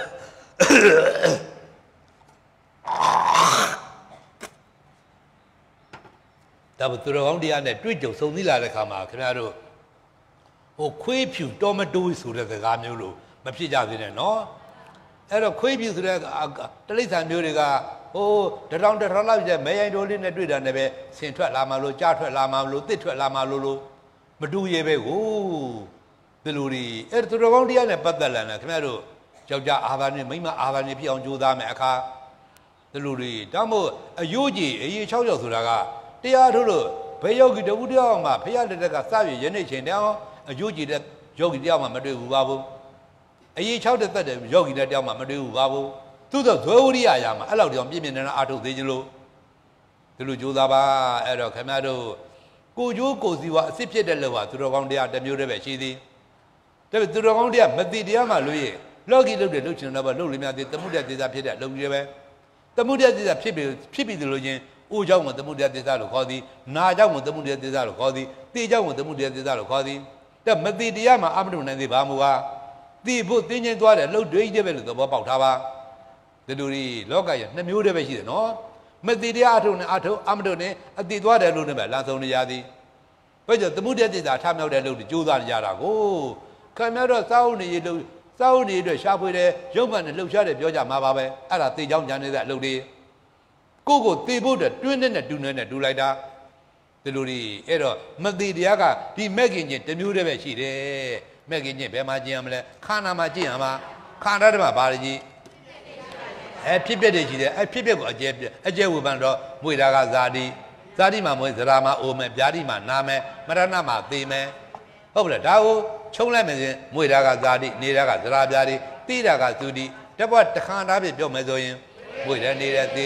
S3: ဒါဘသူတော်ကောင်းတရားနဲ့တွေ့ကြုံစုံသီးလာတဲ့ခါမှာခင်ဗျားတို့ဟိုခွေးဖြူတော်မတိုးဆိုတဲ့စကားမျိုးလို့မဖြစ်ကြသေးနဲ့နော်အဲ့တော့ခွေးဖြူဆိုတဲ့တလိษံမျိုးတွေကဟိုတထောင်တထောင်လောက်ကျမဲရင်တိုးလေးနဲ့တွေ့တာနဲ့ပဲဆင်ထွက်လာမှလို့ကြားထွက်လာမှလို့တစ်ထွက်လာမှလို့လို့မတူရဲပဲကိုဒီလိုတွေအဲ့သူတော်ကောင်းတရားနဲ့ပတ်သက်လာတယ်ခင်ဗျားတို့ယောက်ျားအာဘာနဲ့မိန်းမအာဘာနဲ့ဖြစ်အောင်ကြိုးစားမယ်အခါဒီလိုတွေဒါမို့အယိုးကြီးအရေး၆ယောက်ဆိုတာကတရားထုတ်လို့ဘယ်ယောဂီတဝုတယောက်မှဖရာလက်ထက်ကစရရနေချင်းတောင်အယိုးကြီးတဲ့ယောဂီတယောက်မှမတွေ့ဘူးပါဘူးအရေး၆တက်တဲ့ယောဂီတဲ့တယောက်မှမတွေ့ဘူးပါဘူးသို့သောဇွဲဝရိယရာမှာအဲ့လောက်တောင်ပြည့်ပြည့်နေနေအားထုတ်သေးကြလို့ဒီလိုကြိုးစားပါအဲ့တော့ခင်ဗျားတို့ကိုကျိုးကိုစီဝါအစ်စ်ဖြစ်တဲ့လောကသူတော်ကောင်းတရားတစ်မျိုးတည်းပဲရှိသည်ဒါပေမဲ့သူတော်ကောင်းတရားမသိတရားမှလို့ရလောကီလုပ်တယ်လုပ်ချင်တော့လုပ်လို့များသေးတမှုတ္တသေစာဖြစ်တဲ့လုပ်ကြီးပဲတမှုတ္တသေစာဖြစ်ပြီးဖြစ်ပြီးလို့ချင်းအိုးเจ้าကိုတမှုတ္တသေစာလို့ခေါ်သည်နာเจ้าကိုတမှုတ္တသေစာလို့ခေါ်သည်တေเจ้าကိုတမှုတ္တသေစာလို့ခေါ်သည်ဒါမသိတရားမှအမတုနိုင်သေးဘာမူဟာသိဖို့သိချင်းသွားတယ်လှုပ်တွေးတယ်ပဲလို့သဘောပေါက်ထားပါဒီလိုကြီးလောကရဲ့နှစ်မျိုးတည်းပဲရှိတယ်နော်မသိတရားအထုံနဲ့အထုံအမတုနဲ့အတိသွားတယ်လို့နဲ့ပဲလမ်းဆုံးနေရသည်ဘယ်ကြောင့်တမှုတ္တသေစာထမြောက်တဲ့လို့ကြိုးစားနေကြတာကိုခင်ဗျားတို့စောင်းနေရလို့စောင်းနေအတွက်ရှားဖွေတယ်ရုပ်မှန်နဲ့လှုပ်ရှားတယ်ပြောကြမှာပါပဲအဲ့ဒါသေချောင်းကြံနေတဲ့အလုပ်တွေကိုကိုသေဖို့အတွက်တွင်းနဲ့တူနေနဲ့တူလိုက်တာဒီလိုကြီးအဲ့တော့မသိတရားကဒီမက်ကင်ချင်းတစ်မျိုးတည်းပဲရှိတယ်မက်ကင်ချင်းဘယ်မှာကျင့်ရမလဲခန္ဓာမှာကျင့်ရမှာခန္ဓာတည်းမှာဘာလဲကြီးအဲဖြစ်ပြတဲ့ရှိတယ်အဲဖြစ်ပြကိုအကျဲအကျဲဝေဖန်တော့မွေတာကဇာတိဇာတိမှာမွေဇရာမှာအိုမယ်ဗျာတိမှာနာမယ်မရဏမှာသေမယ်ဟုတ်ပြီလားဒါကိုချုံလိုက်မယ်ဆိုရင်မွေတာကဇာတိနေတာကဇရာဗျာတိသိတာကသုတိတပတ်တခါသားပြပြောမယ်ဆိုရင်မွေတယ်နေတယ်သေတယ်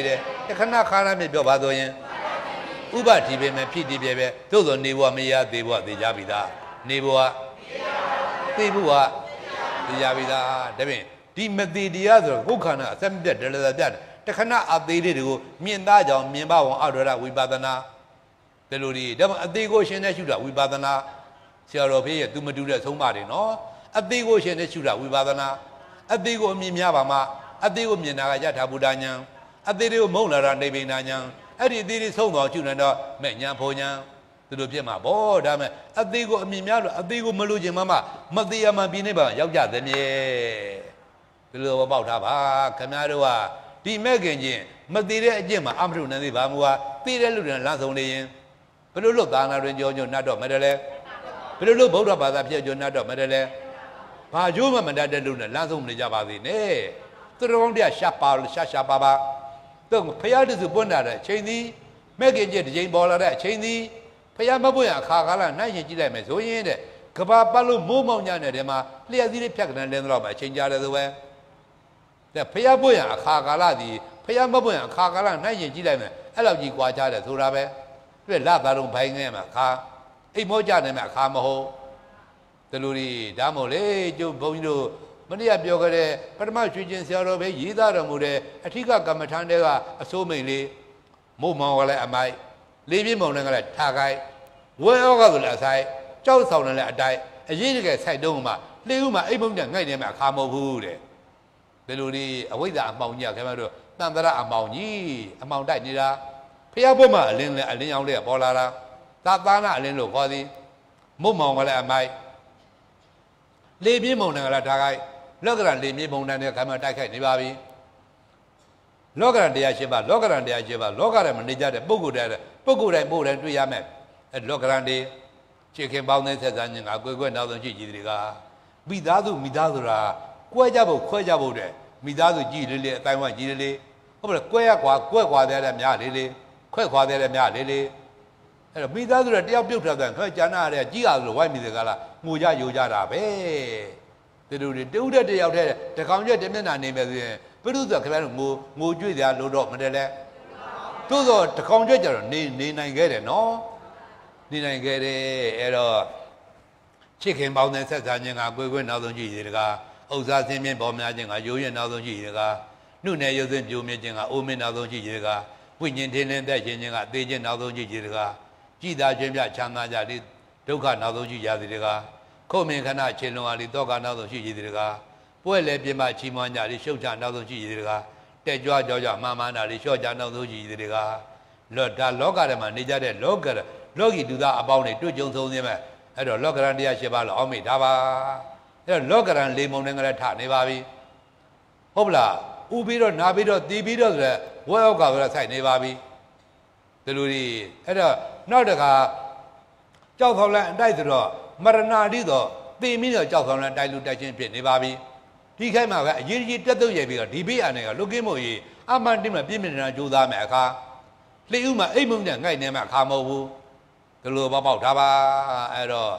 S3: တခဏခါရမြပြောပါတော့ရင်ဥပတိပဲမဲ့ဖြစ်တည်ပဲပဲသို့သောနေဘဝမရသေးဘဝသိကြပြီသားနေဘဝသိဘဝသိကြပြီသားဒါဖြင့်ဒီမသေးတရားဆိုတော့ကိုယ်ခန္ဓာအဆက်မပြတ်တယ်လည်းပြတ်တခဏအသေးလေးတွေကိုမြင်သားကြောင်မြင်ပါအောင်အောက်ရဝိပဿနာဒီလိုဒီဒါမှအသေးကိုရှင်နဲ့ရှုတာဝိပဿနာဆရာတော်ဖေးရဲ့သူမတူတဲ့ဆုံးမတွေနော်အသေးကိုရှင်နဲ့ရှုတာဝိပဿနာအသေးကိုအမြင်များပါမှအသေးကိုမြင်တာကယထာဘုဒ္ဓဉာဏ်အသေးတွေကိုမုံလာတာနေဗိဏဉာဏ်အဲ့ဒီအသေးတွေဆုံးသွားရှုနေတော့မဲ့ဉာဏ်ဖို့ဉာဏ်ဒီလိုဖြစ်မှာဗောဒါမဲ့အသေးကိုအမြင်များလို့အသေးကိုမလို့ခြင်းမမမသေးရမှပြင်းနေပါရောက်ကြသည်မြေဒီလိုပေါက်ထားပါခင်ဗျားတို့ကဒီမဲ့ခင်ချင်းမသေးတဲ့အကျင့်မှာအမရုနန်းသေးပါမူဟာသေးတဲ့လူတွေလမ်းဆုံးနေရင်ဘယ်လိုလုပ်သာနာတွင်ကြောညွတ်နတ်တော့မတယ်လဲဘယ်လိုလုပ်ဗုဒ္ဓဘာသာဖြစ်ကြောညွတ်တော့မတယ်လဲဘာကျိုးမှမတတ်တဲ့လူနဲ့လမ်းဆုံးနေကြပါသေးနဲ့သူတော်ကောင်းတရားရှာပါရှာရှာပါပါတော့ဖယားတစုပွင့်လာတဲ့အချိန်သည်မဲ့ခင်ချင်းတစ်ချိန်ပေါ်လာတဲ့အချိန်သည်ဖယားမပွင့်အခါကာလနိုင်ရင်ကြည့်လိုက်မယ်ဆိုရင်တဲ့ကဘာပတ်လို့မိုးမောင်ညတဲ့ထဲမှာလျှက်သီးလေးဖြတ်ကနေလင်းတော့မှအချိန်ကြာတယ်ဆိုပဲတဲ့ဖယားပွင့်အခါကာလသည်ဖယားမပွင့်အခါကာလနိုင်ရင်ကြည့်လိုက်မယ်အဲ့လောက်ကြီးကွာခြားတယ်ဆိုတာပဲတွေ့လာသားလုံးဘိုင်းငယ်မှာအခါအိမ်မောကြနေမှာအခါမဟုတ်တလူတွေဒါမို့လေကျုပ်ဘုန်းကြီးတို့မနေ့ကပြောခဲ့တဲ့ပထမရွှေကျင်ဆရာတော်ပဲရေးသားတော်မူတဲ့အထီးကကမ္မထန်တဲ့ကအစိုးမိန်လေးမို့မောင်ကလည်းအမိုက်လေးပြင်းမောင်လည်းကလည်းထားခိုင်းဝဲဩကဆိုလည်းအဆိုင်ကြောက်ဆောင်လည်းအတိုက်အရေးတကယ်စိုက်တုံးမှလှေဦးမှာအိမ်မုံညငိုက်နေမှာအခါမဟုတ်ဘူးတဲ့ဒီလိုတွေအဝိဇ္ဇာအမှောင်ကြီးခင်ဗျားတို့တန်တရအမှောင်ကြီးအမှောင်တိုက်နေတာဖျားဖို့မှအလင်းနဲ့အလင်းရောင်လေးပေါ်လာတာသာသနာအလင်းလို့ခေါ်သည်မုံမောင်ကလည်းအမိုက်လေပြင်းမုံတယ်ကလည်းထားခိုင်းလောကရန်လေပြင်းမုံတယ်နဲ့ခင်ဗျားတိုက်ခိုက်နေပါပြီလောကရန်တရားရှိပါလောကရန်တရားရှိပါလောကရန်မနေကြတဲ့ပုဂ္ဂိုလ်တဲ့ပုဂ္ဂိုလ်တိုင်းပို့တိုင်းတွေ့ရမယ်အဲလောကရန်တွေချစ်ခင်ပေါင်းတဲ့ဆက်ဆံခြင်းကကွယ်ကွယ်နောက်ဆုံးရှိကြည်တွေကမိသားစုမိသားစုရာကွဲကြဖို့ခွဲကြဖို့တဲ့မိသားစုကြည်လေးလေးအတိုင်းဝိုင်းကြည်လေးလေးဟုတ်ပါလားကွဲရကွာကွဲခွာတဲ့များလေးလေးခွဲခွာတဲ့များလေးလေးအဲ့တော့မိသားစုတွေတယောက်ပြုတ်ထွက်တယ်ခွဲကျန်တာတဲ့ကြီးအောင်လို့ဝိုင်းမိတယ်ကလားငိုကြယိုကြတာပဲဒီလိုတွေတူတဲ့တယောက်တဲ့တကောင်ကျက်တမျက်နှာနေမယ်ဆိုရင်ဘုရုဆိုခင်ဗျားတို့ငိုငိုကြွေ့ကြလို့တော့မတည်းလဲသို့တော့တကောင်ကျက်ကြတော့နေနေနိုင်ခဲ့တယ်နော်နေနိုင်ခဲ့တယ်အဲ့တော့ချစ်ခင်ပေါင်းတဲ့ဆက်ဆံခြင်းကကိုယ်ကိုယ်နောက်ဆုံးကြည့်ရတကားဥစ္စာဆင်းမြင့်ပေါ်များခြင်းကရိုးရဲနောက်ဆုံးကြည့်ရတကားနှုတ်နယ်ရုပ်သွင်းပြိုမြင့်ခြင်းကအိုးမင်းနောက်ဆုံးကြည့်ရတကားဝိညာဉ်ထင်းလင်းသက်ခြင်းခြင်းကသေခြင်းနောက်ဆုံးကြည့်ရတကားကြည်သာခြင်းပြချမ်းသာကြလေဒုက္ခနောက်ဆုံးကြည့်ရသည်တကားခုံမင်ခဏချင်းလုံးအားလေတောကနောက်ဆုံးရှိရသည်တကားပွဲလေပြမချီးမွမ်းကြလေရှုပ်ချနောက်ဆုံးရှိရသည်တကားတက်ကြွကြောကြမာမာနာလေလျှော့ချနောက်ဆုံးရှိရသည်တကားလောဒါလောကထဲမှာနေကြတဲ့လောကလောကီလူသားအပေါင်းတွေတွေ့ကြုံဆုံးနေမဲ့အဲ့တော့လောကရန်တရားရှိပါလို့အောက်မေ့ထားပါအဲ့တော့လောကရန်လေးမုံနဲ့ကလေးထနေပါပြီဟုတ်ပလားဥပြီးတော့နာပြီးတော့တီးပြီးတော့ဆိုတဲ့ဝဲဩကဆိုတဲ့ဆိုင်နေပါပြီဒီလိုတွေအဲ့တော့နောက်တခါကြောက်ဆောင်လန်းအတိုက်ဆိုတော့မရဏတိတော့သိပြီးတော့ကြောက်ဆောင်လန်းတိုက်လူတိုက်ချင်းဖြစ်နေပါပြီဒီခိုက်မှာပဲအရေးကြီးတက်တော့ရိုက်ပြီးတော့ဒီဘေးအနေကလုကင်းမို့ကြီးအမှန်တိမှပြင်းပြနေတာကြိုးစားမယ်အခါလှေဥမှာအိမ်မုံနဲ့ငိုက်နေမှာအခါမဟုတ်ဘူးဒီလိုပေါက်ပေါက်ထားပါအဲ့တော့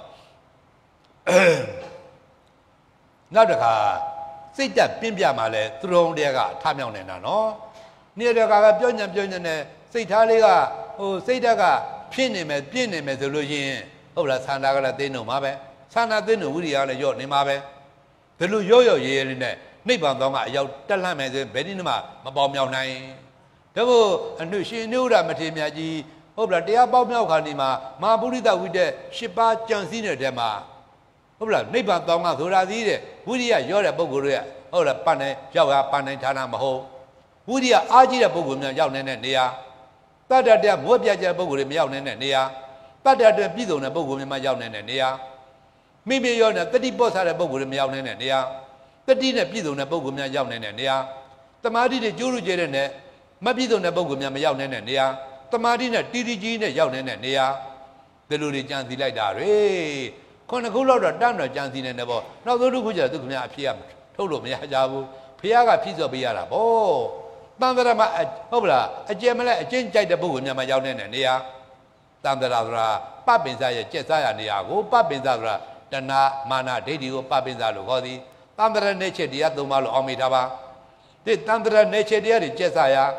S3: နောက်တစ်ခါစိတ်တက်ပြင်းပြမှာလဲသူတော်တရားကထမြောက်နေတာနော်နေ့တခါကပြောညံပြောညံနဲ့စိတ်ထားလေးကဟိုစိတ်တက်ကဖြစ်နေမယ်ပြင်းနေမယ်ဆိုလို့ရှိရင်ဟုတ်လားဆန္ဒကလည်းသိနေမှာပဲဆန္ဒသိနေဝိရိယလည်းရော့နေမှာပဲဘယ်လိုရော့ရော့ရဲရဲနဲ့နှိပ်ပံသောကအရောက်တက်လှမ်းမယ်ဆိုဘယ်ဒီမှမပေါမြောက်နိုင်ဒါမို့အနှုရှင်နှုရမထေမြတ်ကြီးဟုတ်လားတရားပေါမြောက်ခါနေမှာမဟာပုရိသဝိတ္တရှစ်ပါးကြံစည်နေတဲ့မှာဟုတ်လားနိဗ္ဗာန်တောင်းကဆိုတာသည်တဲ့ဝိရိယရောတဲ့ပုဂ္ဂိုလ်တွေကဟုတ်လားပတ်နိုင်ရောက်ရပတ်နိုင်ဌာနမဟုတ်ဝိရိယအားကြီးတဲ့ပုဂ္ဂိုလ်များရောက်နေတဲ့နေရာတတ္တတမွေးပြကြပုဂ္ဂိုလ်တွေမရောက်နေတဲ့နေရာတတ္တတပြည်စုံတဲ့ပုဂ္ဂိုလ်များရောက်နေတဲ့နေရာမိမိရောတဲ့တတိပောစားတဲ့ပုဂ္ဂိုလ်တွေမရောက်နေတဲ့နေရာတတိနဲ့ပြည်စုံတဲ့ပုဂ္ဂိုလ်များရောက်နေတဲ့နေရာတမာတိတွေကျိုးလူကျဲတဲ့နဲ့မပြည်စုံတဲ့ပုဂ္ဂိုလ်များမရောက်နေတဲ့နေရာတမာတိနဲ့တီတီကြီးနဲ့ရောက်နေတဲ့နေရာဒီလိုတွေကြံစည်လိုက်တာတွေခုနှစ်ခုလောက်တော့တန်းတော့ကြံစည်နေတယ်ပေါ့နောက်ဆုံးတစ်ခုကျတော့သူခင်ဗျာအဖြစ်ရထုတ်လို့မရကြဘူးဖះကဖြစ်စော်ပေးရတာပေါ့တန်တရာမှာဟုတ်ပလားအကျယ်မလဲအကျဉ်းကြိုက်တဲ့ပုဂ္ဂိုလ်များမှာရောက်နေတဲ့နေရာတန်တရာဆိုတာပပင်စားရဲ့ကျက်စားရနေရာကိုပပင်စားဆိုတာတဏမာနဒိဋ္ဌိကိုပပင်စားလို့ခေါ်သည်တန်တရာနဲ့ချက်တရားသုံးပါလို့အောင်မိထားပါဒီတန်တရာနဲ့ချက်တရားတွေကျက်စားရဟ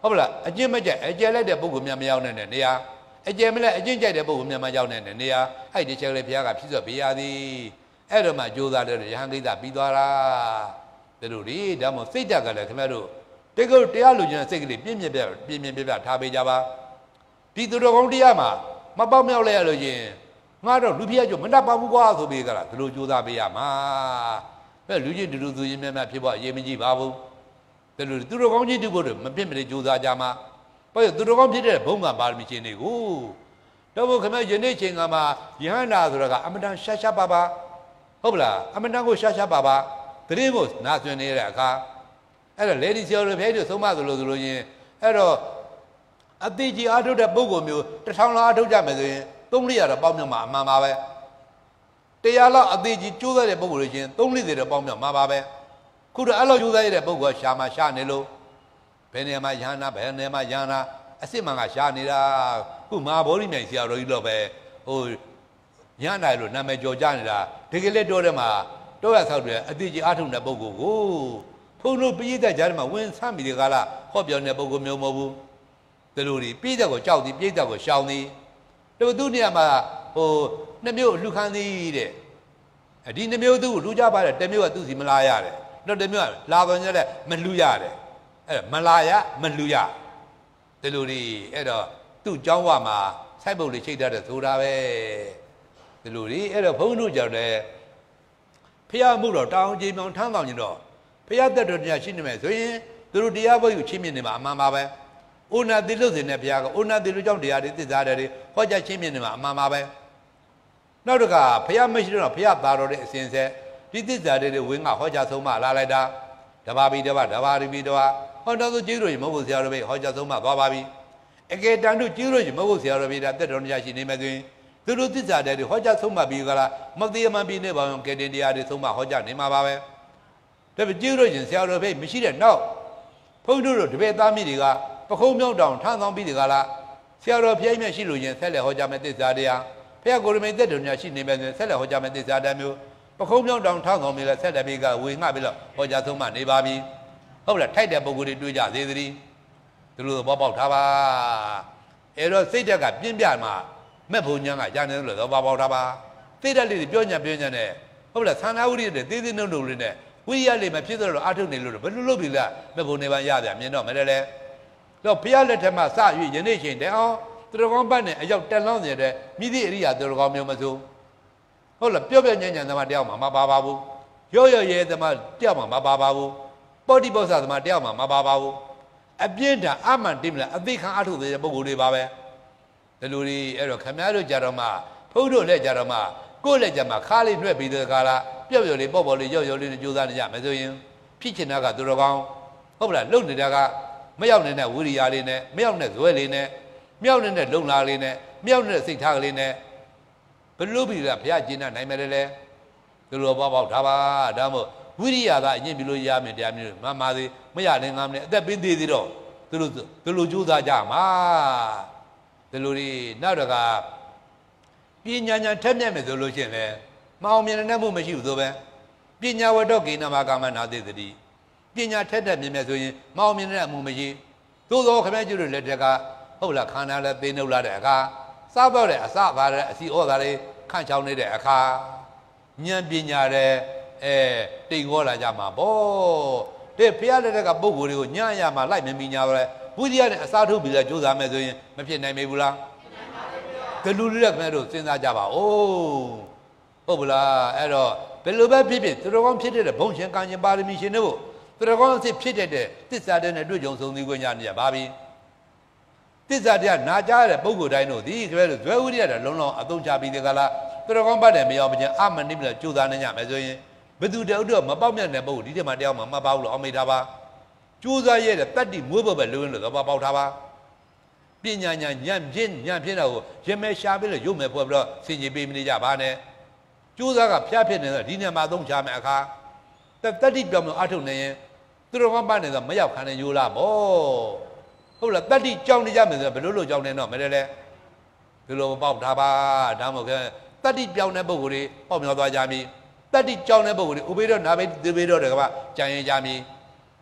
S3: ဟုတ်လားအကျင့်မကြိုက်အကျယ်လိုက်တဲ့ပုဂ္ဂိုလ်များမရောက်နိုင်တဲ့နေရာအကျယ်မလဲအကျင့်ကြိုက်တဲ့ပုဂ္ဂိုလ်များမရောက်နိုင်တဲ့နေရာအဲ့ဒီချက်လေးဘုရားကဖြစ်စောပေးရသည်အဲ့တော့မှကြိုးစားတဲ့ရဟန်းကိစ္စပြီးသွားတာတို့ဒီဒါမှစိတ်ဓာတ်ကလည်းခင်ဗျားတို့တကယ်တရားလူချင်းစိတ်ကလေးပြင်းပြပြပြင်းပြပြပြထားပေးကြပါဒီသူတော်ကောင်းတရားမှာမပေါက်မြောက်လဲရလို့ချင်းငါတော့လူပြည့်ကြမတတ်ပါဘူးကွာဆိုပြီးကြလားဒီလိုကြိုးစားပေးရမှာပဲလူချင်းတူတူသူချင်းများများဖြစ်ဖို့အရေးမကြီးပါဘူးဒါလို့သူတော်ကောင်းကြီးတူဖို့မပြစ်မလေးကြိုးစားကြမှာဘာလို့သူတော်ကောင်းဖြစ်တဲ့ဘုံကပါရမီရှင်တွေကိုတော့ဘုခင်ဗျယနေ့ချိန်ကမှာယဟန္တာဆိုတာကအမတန်ရှာရှာပါပါဟုတ်ပလားအမတန်ကိုရှာရှာပါပါတရင်ကိုနာဆွင်နေတဲ့အခါအဲ့တော့လေဒီဆရာတို့ဖဲတို့သုံးမသလိုသလိုချင်းအဲ့တော့အသေးကြီးအားထုတ်တဲ့ပုဂ္ဂိုလ်မျိုးတစ်ထောင်လောက်အားထုတ်ကြမယ်ဆိုရင်သုံးလေးရတော့ပေါင်းမြောက်မှာအမှန်ပါပဲတရားလောက်အသေးကြီးကျိုးစားတဲ့ပုဂ္ဂိုလ်တွေချင်းသုံးလေးတွေတော့ပေါင်းမြောက်မှာပါပဲခုတော့အဲ့လိုကျိုးစားရတဲ့ပုဂ္ဂိုလ်ကရှာမှာရှာနေလို့ဘယ်နေရာမှာယန္နာဘယ်နေရာမှာယန္နာအစ်စ်မှန်ကရှာနေတာခုမဟာဗောဓိမြိုင်ဆရာတော်ကြီးတော့ပဲဟိုယန္နာလို့နာမည်ကျော်ကြနေတာဒီကလေးတော့တဲ့မှာတော့ရဆောက်တယ်အသေးကြီးအားထုတ်တဲ့ပုဂ္ဂိုလ်ကိုဖုန်းတို့ပြည်သက်ကြားထဲမှာဝင်ဆမ်းမိတဲ့ကာလဟောပြောတဲ့ပုဂ္ဂိုလ်မျိုးမဟုတ်ဘူးဒီလိုဒီပြည်သက်ကိုကြောက်သည်ပြည်သက်ကိုရှောင်သည်တို့သူနေရာမှာဟိုနှစ်မျိုးလူခန်းသည်တဲ့ဒီနှစ်မျိုးသူ့ကိုလူကြပါတယ်တစ်မျိုးကသူ့စီမလာရတယ်တော့တစ်မျိုးကလာပေါ်ညက်တဲ့မလူရတယ်အဲ့မလာရမလူရဒီလိုဒီအဲ့တော့သူ့เจ้าဝမှာစိုက်ပုတ်လေးချိတ်တတ်တဲ့ဆိုတာပဲဒီလိုဒီအဲ့တော့ဘုန်းတို့ကြောင့်လည်းဖះမှုတော့တောင်းကြည်မြောင်ထမ်းဆောင်ကြတော့ဖះတက်တော်တရားရှိနေမယ်ဆိုရင်သူတို့တရားဘုတ်ကိုချင်းမြင်နေမှာအမှန်ပါပဲဩနာတိလို့စင်တဲ့ဘုရားကဩနာတိလို့ကြောင့်တရားတွေသစ္စာတွေဟောကြားချင်းမြင်နေမှာအမှန်ပါပဲနောက်တစ်ခါဘုရားမရှိတော့ဘုရားသားတော်တဲ့အစဉ်ဆက်ဒီသစ္စာတွေဝင်းကဟောကြားဆုံးမလာလိုက်တာတဘာဘီတဘာတဘာရီဘီတဘာဟောတော်သူကျေးဇူးရှင်မဟုတ်ဆရာတော်ပဲဟောကြားဆုံးမသွားပါပြီအကယ်တန်တို့ကျေးဇူးရှင်မဟုတ်ဆရာတော်ပဲဒါတက်တော်တရားရှိနေမယ်ဆိုရင်သူတို့သစ္စာတွေဟောကြားဆုံးမပြီးကြလားမသိမှန်ပြီးနေပါအောင်ကဲတင်တရားတွေဆုံးမဟောကြားနေမှာပါပဲဒါပေမဲ့ကျေးဇူးရှင်ဆရာတော်ပဲမရှိတဲ့နောက်ဘုန်းတို့တို့တပည့်သားမိတွေကပခုံးမြောက်တောင်ထမ်းဆောင်ပြီးဒီကလားဆရာတော်ဖျိုင်းမြတ်ရှိလို့ရင်ဆက်လက်ဟောကြားမဲ့သစ္စာတရားဖျက်ကိုရမိတ်သက်တော်များရှိနေမယ်ဆိုရင်ဆက်လက်ဟောကြားမဲ့သစ္စာတရားမျိုးပခုံးမြောက်တောင်ထမ်းဆောင်ပြီးလဲဆက်လက်ပြီးကဝေငှပြီးတော့ဟောကြားဆုံးမနေပါပြီဟုတ်လားထိုက်တဲ့ပုံကိုယ်တွေတွေးကြသေးသည်သူတို့ဘောပေါက်ထားပါအဲ့တော့စိတ်ဓာတ်ကပြင်းပြမှာမဲ့ဘုံညာကညာနေလို့ဘောပေါက်ထားပါစိတ်ဓာတ်လေးပြောညာပြောညာနဲ့ဟုတ်လားသန္တာဝိရိယတဲ့သေးသေးနှုတ်နှုတ်လေးနဲ့ဝိရိယလေးမဖြစ်တော့အာထုတ်နေလို့ဘယ်လိုလုပ်ပြီလားမဲ့ဘုံနေပါရဗျာမြင်တော့မလဲလေတော့ဘုရားလက်ထက်မှာစ၍ယနေ့ချိန်တည်းအောင်သူတော်ကောင်းပတ်နဲ့အရောက်တက်လောင်းနေတဲ့မြည်သည့်အရိယာသူတော်ကောင်းမျိုးမစိုးဟုတ်လားပြောပြညံ့ညံ့သမားတယောက်မှမပါပါဘူးရော့ရော့ရဲသမားတယောက်မှမပါပါဘူးပောတိပောဆာသမားတယောက်မှမပါပါဘူးအပြင်းထန်အမှန်တိမလားအသိခံအထုတဲ့ပုဂ္ဂိုလ်တွေပါပဲဒီလိုတွေအဲ့တော့ခမည်းတော်ကြတော့မှဖုန်းတို့လည်းကြတော့မှကိုယ့်လည်းကြမှာခါလေးနှွက်ပြီးတဲ့ကာလပျော့ပျော့လေးပေါ့ပေါ့လေးရော့ရော့လေးနဲ့ကြိုးစားနေကြမယ်ဆိုရင်ဖြစ်ချင်တာကသူတော်ကောင်းဟုတ်လားလုံနေတာကမရောက်နေတဲ့ဝိရိယလေးနဲ့မရောက်တဲ့ဇွဲလေးနဲ့မြောက်နေတဲ့လုံလာလေးနဲ့မြောက်နေတဲ့စိတ်ထားကလေးနဲ့ဘယ်လိုပြီးလဲဘုရားကျင့်တတ်နိုင်မယ်လေသူလိုပေါ့ပေါ့ဒါပါဒါမို့ဝိရိယကအရင်ပြီးလို့ရမယ်တရားမျိုးမမသေးမရလည်းငါမနဲ့အသက်ပေးသေးသေးတော့သူတို့သူလိုကြိုးစားကြမှာဒီလိုဒီနောက်တော့ကပညာညာထက်မြက်မယ်ဆိုလို့ရှိရင်လေမအောင်မြင်တဲ့မှုမရှိဘူးဆိုပဲပညာဝတ္တကိဏမကာမနာသေတိပညာထက်တဲ့မြင်မြဲဆိုရင်မအောင်မြင်တဲ့အမှုမရှိသို့သောခမဲကျွတ်လက်ထက်ကဟုတ်လားခန္ဓာလည်းသိနှုတ်လာတဲ့အခါစားတော့တဲ့အစပါတဲ့အစီဩဇာတွေခန့်ချောင်းနေတဲ့အခါဉာဏ်ပညာတွေအဲတိမ်ခေါ်လာကြမှာပေါ့တဲ့ဖះလက်ထက်ကပုဂ္ဂိုလ်တွေကိုညံ့ရမှာလိုက်မမီညာပဲဝိရိယနဲ့အစားထုတ်ပြီးတော့ကြိုးစားမယ်ဆိုရင်မဖြစ်နိုင်မေဘူးလားဖြစ်နိုင်ပါဘူးဗျာဒီလူလူလက်ခမဲတို့စဉ်းစားကြပါဦးဟုတ်ပလားအဲ့တော့ဘယ်လိုပဲဖြစ်ဖြစ်သူတော်ကောင်းဖြစ်တဲ့ဘုံရှင်ကံရှင်ပါရမီရှင်တို့သူတော်ကောင်းအစ်ဖြစ်တဲ့သစ္စာတဲ့နဲ့တွေ့ကြုံဆုံးသီးခွင့်ရနေကြပါပြီသစ္စာတရားနာကြားတဲ့ပုဂ္ဂိုလ်တိုင်းတို့ဒီကဲလို့ဇွဲဥရိယတဲ့လုံးလုံးအသုံးချပြီးတဲ့ကလားသူတော်ကောင်းပတ်တယ်မရောက်မချင်းအမနိမလို့ကြိုးစားနေကြမယ်ဆိုရင်ဘယ်သူတည်းတော့မပေါက်မြတ်တဲ့ပုဂ္ဂိုလ်ဒီထဲမှာတရားမှမပေါက်လို့အောင်မိထားပါကြိုးစားရတဲ့တတ္တိမွေးဖို့ပဲလိုရင်းလို့တော့ပေါက်ထားပါပညာညာညံ့ပြင်းညံ့ပြင်းတော့ရမဲရှားပြီးလို့ရုပ်မဲ့ဖွဲ့ပြီးတော့ဆင်ခြင်ပေးမနေကြပါနဲ့ကြိုးစားကဖျားဖြစ်နေတော့ဒီနေမှာအသုံးချမယ်အခါတတ္တိပြောင်းလို့အထုတ်နေရင်သူတော်ကောင်းပတ်နေတော့မရောက်ခံနေရိုးလားဗောဟုတ်လားတတ္တိကြောင်းနေကြမယ်ဆိုဘယ်လိုလိုကြောင်းနေတော့မလဲလေဒီလိုပေါက်ထားပါဒါမှမဟုတ်တတ္တိပြောင်းတဲ့ပုဂ္ဂိုလ်တွေပေါက်မြော်သွားကြပြီတတ္တိကြောင်းတဲ့ပုဂ္ဂိုလ်တွေဥပေတော့နာဘေဒီပေတော့တကဘာကြံရင်ကြပြီဟ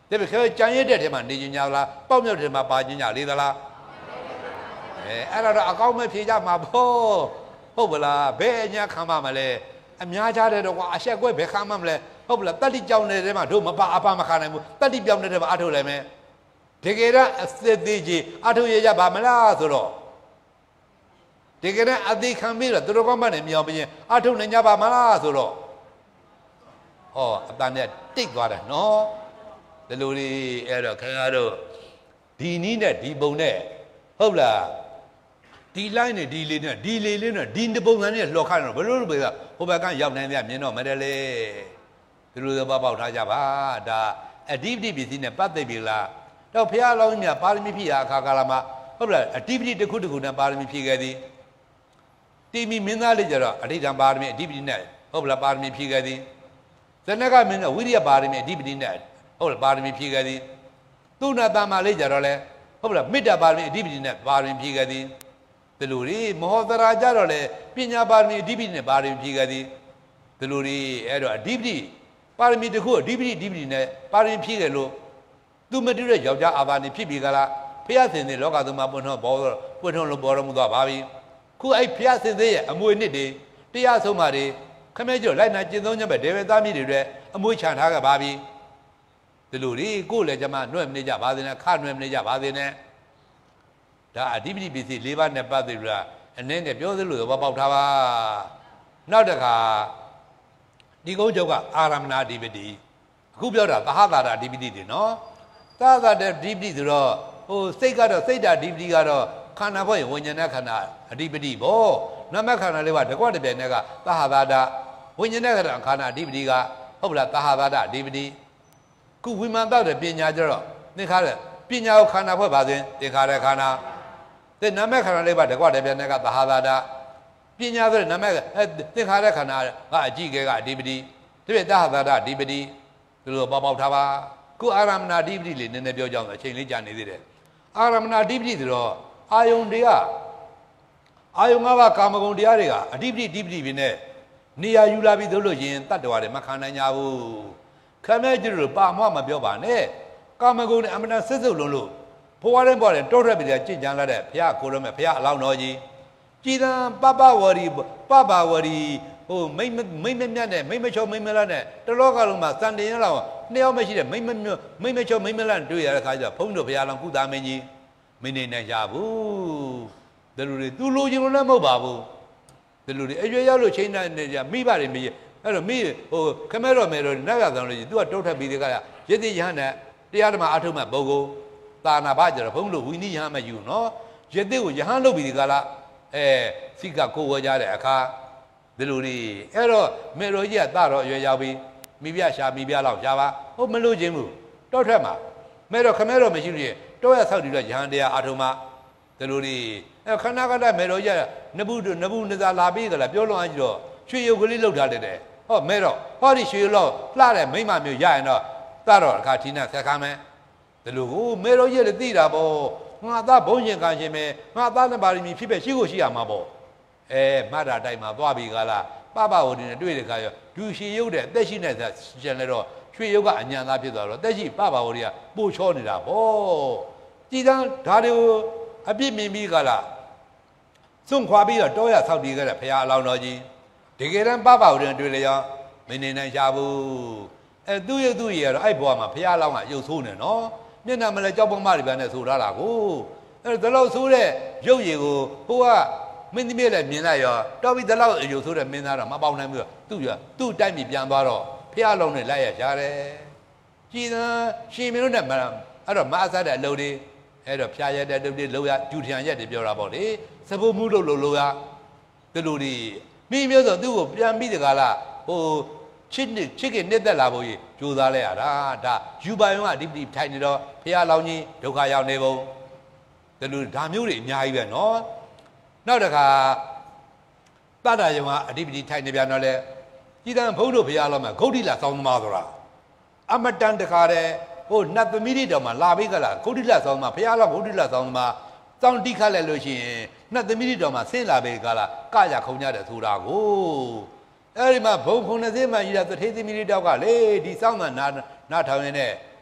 S3: ဒါပေမဲ့ကြံရတဲ့ထဲမှာနေကြညာလားပေါက်မြောက်တဲ့မှာပါကြညာလေးသလားအဲအဲ့တော့အကောင်းမဲ့ဖြေကြမှာပေါ့ဟုတ်ပလားဘယ်အညာခံပါမလဲအများကြတဲ့တော့ကွာအဆက်ကွဲဘယ်ခံမှမလဲဟုတ်ပလားတတိကြောင်နေတဲ့မှာတို့မပါအပါမခံနိုင်ဘူးတတိပြောင်းနေတဲ့မှာအထုတ်လိုက်မယ်တကယ်တော့အစစ်သေးကြီးအထုတ်ရကြပါမလားဆိုတော့တကယ်တော့အသေးခံပြီးတော့သူတို့ကမှလည်းမြောင်ပြင်းအထုတ်နိုင်ကြပါမလားဆိုတော့ဟောအတန်နဲ့တိတ်သွားတယ်နော်ဒီလိုလေးအဲ့တော့ခင်ဗျားတို့ဒီနီးနဲ့ဒီပုံနဲ့ဟုတ်လားဒီလိုက်နဲ့ဒီလေးနဲ့ဒီလေးလေးနဲ့ဒီတပုံစံနဲ့လှော်ခါတော့ဘယ်လိုလုပ်ပဲကဟိုဘက်ကရောက်နိုင်ကြမြင်တော့မတယ်လေဒီလိုသဘောပေါက်ထားကြပါဒါအဓိပတိပစ္စည်းနဲ့ပတ်သက်ပြီလားတော့ဘုရားအလောင်းမြတ်ပါရမီဖြည့်ရာအခါကာလမှာဟုတ်လားအဓိပတိတစ်ခုတစ်ခုနဲ့ပါရမီဖြည့်ခဲ့သည်တိမီမင်းသားလေးကြတော့အဋ္ဌံပါရမီအဓိပတိနဲ့ဟုတ်လားပါရမီဖြည့်ခဲ့သည်ဇနကမင်းကဝိရိယပါရမီအဓိပတိနဲ့ဟုတ်လားပါရမီဖြည့်ခဲ့သည်သူနာတမလေးကြတော့လဲဟုတ်လားမေတ္တာပါရမီအဓိပတိနဲ့ပါရမီဖြည့်ခဲ့သည်ဒီလိုတွေမဟောသရာကြတော့လဲပညာပါရမီအဓိပတိနဲ့ပါရမီဖြည့်ခဲ့သည်ဒီလိုတွေအဲ့တော့အဓိပတိပါရမီတစ်ခုအဓိပတိအဓိပတိနဲ့ပါရမီဖြည့်ခဲ့လို့သူမတူတဲ့ယောက်ျားအာဘာနေဖြစ်ပြီကလားဖျားစင်တဲ့လောကသမပွင့်ထွန်းဘောပွင့်ထွန်းလို့ပေါ်တော်မူသွားပါပြီခုအဲ့ဖျားစင်တဲ့ရဲ့အမွေနှစ်တွေတရားဆုံးပါတွေခမဲကျော်လိုက်နာကျင့်သုံးချက်ပဲဒေဝသားမြစ်တွေအတွက်အမွေချန်ထားခဲ့ပါပြီဒီလိုတွေကိုယ်လည်းကြမှာနှွဲ့မနေကြပါသေးနဲ့ခနှွဲ့မနေကြပါသေးနဲ့ဒါအဓိပတိပစ္စည်း၄ပါးနဲ့ပတ်သက်လို့အနည်းငယ်ပြောသလိုသဘောပေါက်ထားပါနောက်တစ်ခါဒီကုန်းချုပ်ကအာရမဏအဓိပတိအခုပြောတာသဟတာအဓိပတိတွေနော်သဟတာအဓိပတိဆိုတော့ဟိုစိတ်ကတော့စိတ်ဓာတ်အဓိပတိကတော့ခန္ဓာဘဝဝိညာဏခန္ဓာအဓိပတိပေါ့နမခန္ဓာလေးကတကွတပြိုင်နဲ့ကသဟတာတဝိညာဏခန္ဓာခန္ဓာအဓိပတိကဟုတ်လားသဟတာအဓိပတိခုဝိမာန်တော့တဲ့ပညာကြတော့သင်္ခါရပညာကိုခန္ဓာဖွဲ့ပါစဉ်သင်္ခါရခန္ဓာတဲ့နမခန္ဓာလေးပါတကွတပြိုင်နဲ့ကသဟတာတပညာဆိုတဲ့နမသင်္ခါရခန္ဓာကအကြည့်ကဲကအဓိပတိဒီပြသဟတာအဓိပတိဒီလိုပေါက်ပေါက်ထားပါခုအာရမဏအဓိပတိလေးနည်းနည်းပြောကြအောင်အချိန်လေးကြာနေသေးတယ်အာရမဏအဓိပတိဆိုတော့အာယုန်တွေကအာယုန်ငါးပါးကာမဂုဏ်တရားတွေကအဓိပတိအဓိပတိပဲနဲ့နေရာယူလာပြီးသို့လို့ရင်တတ္တဝါတွေမခံနိုင်ကြဘူးခမဲကျတို့ပါမမပြောပါနဲ့ကာမဂုဏ်နဲ့အမနာစစ်စုပ်လုံးလို့ဘဝတိုင်းပေါ်တယ်တောထွက်ပြီးကြင်ကြံလာတဲ့ဘုရားကိုရမဲ့ဘုရားအလောင်းတော်ကြီးကြည်တံပပဝရီပပဝရီဟိုမိမမိမမြတ်နဲ့မိမချောမိမလတ်နဲ့တလောကလုံးမှာစံတင်ရလောက်နှစ်ယောက်မရှိတဲ့မိမမိမချောမိမလတ်တွေ့ရတဲ့ခါကျဘုန်းတို့ဘုရားလောင်းကုသမင်းကြီးမနေနိုင်ကြဘူးဒီလိုတွေသူလိုချင်လို့လည်းမဟုတ်ပါဘူးဒီလိုတွေအရွယ်ရောက်လို့ချိန်နေကြမိပါတယ်မကြီးအဲ့တော့မိဟိုခမဲတော်မဲတော်နတ်ရသံလို့ကြီး तू ကတုတ်ထက်ပြီးတဲ့ကရရစ်တိယဟန်နဲ့တရားဓမ္မအထုမဲ့ပုဂ္ဂိုလ်သာနာဘကြတော့ဘုန်းတို့ဝိနည်းယဟန်မယူနော်ရစ်တိကိုယဟန်လုပ်ပြီးဒီကလာအဲစိကကိုဝဲကြတဲ့အခါဒီလိုတွေအဲ့တော့မေတော်ကြီးကတတော့အရွယ်ရောက်ပြီးမိပြရှာမိပြလောက်ရှာပါဟုတ်မလို့ချင်းဘူးတောထွက်မှာမဲတော်ခမဲတော်မရှိလို့ရတောရဆောက်တည်တော့ယဟန်တရားအထုမဒီလိုတွေအဲ့ခဏခဏမေတော်ကြီးကနဘူးနဘူးနဇာလာပြီးကြလားပြောလို့အားကြီးတော့ရွှေရုပ်ကလေးလောက်ထားတယ်တဲ့ဟောမဲတော့ဟောဒီရွှေရုပ်လောက်လှတဲ့မိမမျိုးရရင်တော့တတော့အခါထိနာဆက်ခမ်းမယ်ဒီလိုကိုမေတော်ကြီးလည်းသိတာပေါ့ငါသားဘုံရှင်ကရှင်ပဲငါသားနဲ့ပါရမီဖြစ်ပဲရှိကိုရှိရမှာပေါ့အဲမတ်တာတိုက်မှာသွားပြီးကလားပပဝတီနဲ့တွေ့တဲ့ခါရောဒူရှည်ရုပ်တဲ့အသက်ရှိနေတဲ့ရှင်လည်းတော့ရွှေရုပ်ကအညံသားဖြစ်သွားတော့တက်ရှိပပဝတီကပို့ချောနေတာပေါ့ကြည်တန်းဒါတွေကိုအပြစ်မြင်ပြီးကလားစွန့်ခွာပြီးတော့တောရဆောက်တည်ခဲ့တဲ့ဘုရားအလောင်းတော်ကြီးဒီကရန်ပပဝတီနဲ့တွေ့လေရောမနေနိုင်ကြဘူးအဲသူ့ရုပ်သူ့ရည်ကတော့အဲ့ဘွားမှာဘုရားအလောင်းကရုပ်ဆိုးနေနော်မျက်နှာမလဲကြောက်ပုံမတွေပဲနဲ့ဆိုထားတာကိုအဲ့ဒါလောက်ဆိုးတဲ့ရုပ်ရည်ကိုဟိုကမင်းသမီးလည်းမြင်လိုက်ရောတော်ပြီးဒီလောက်ရုပ်ဆိုးတဲ့မင်းသားတော့မပေါနိုင်ဘူးသူ့ရသူ့တိုက်ပြီးပြန်သွားတော့ဘုရားအလောင်းနဲ့လိုက်ရကြတယ်ကြည်သာရှင်မင်းတို့နဲ့အဲ့တော့မအဆတဲ့အလုပ်တွေအဲ့တော့ဖျားရတဲ့တုပ်တွေလောက်ရကျူထံရက်တွေပြောတာပေါ့လေစပုတ်မှုလို့လို့လို့ရဒီလိုတွေမိမျိုးဆိုသူ့ကိုပြန်ပြီးတကလားဟိုချစ်ချစ်ကနှစ်သက်လာဖို့ကြိုးစားလိုက်ရတာဒါယူပိုင်ကအဓိပတိထိုင်နေတော့ဖះလောင်းကြီးဒုက္ခရောက်နေပုံဒီလိုဒါမျိုးတွေအများကြီးပဲနော်နောက်တစ်ခါတတ္တယုံကအဓိပတိထိုင်နေပြန်တော့လေကြည်တံဘုန်းတို့ဖះလောင်းမှာဂௌတိလစောင်းသမားဆိုတာအမတန်တခါတဲ့ဟိုနတ်သမီးတွေတော်မှာလာပြီးကလားဂௌတိလစောင်းမှာဖះလောင်းဂௌတိလစောင်းသမားစောင်းတိခတ်လိုက်လို့ရှိရင်နတ်သမီးတွေတော်မှာဆင်းလာပြီးကလားကကြခုံကြတယ်ဆိုတာကိုအဲ့ဒီမှာဘုံခုနှစ်စင်းမှကြီးတဲ့သေသမီးလေးတောက်ကလေဒီစောင်းမှနာနာထောင်နေတဲ့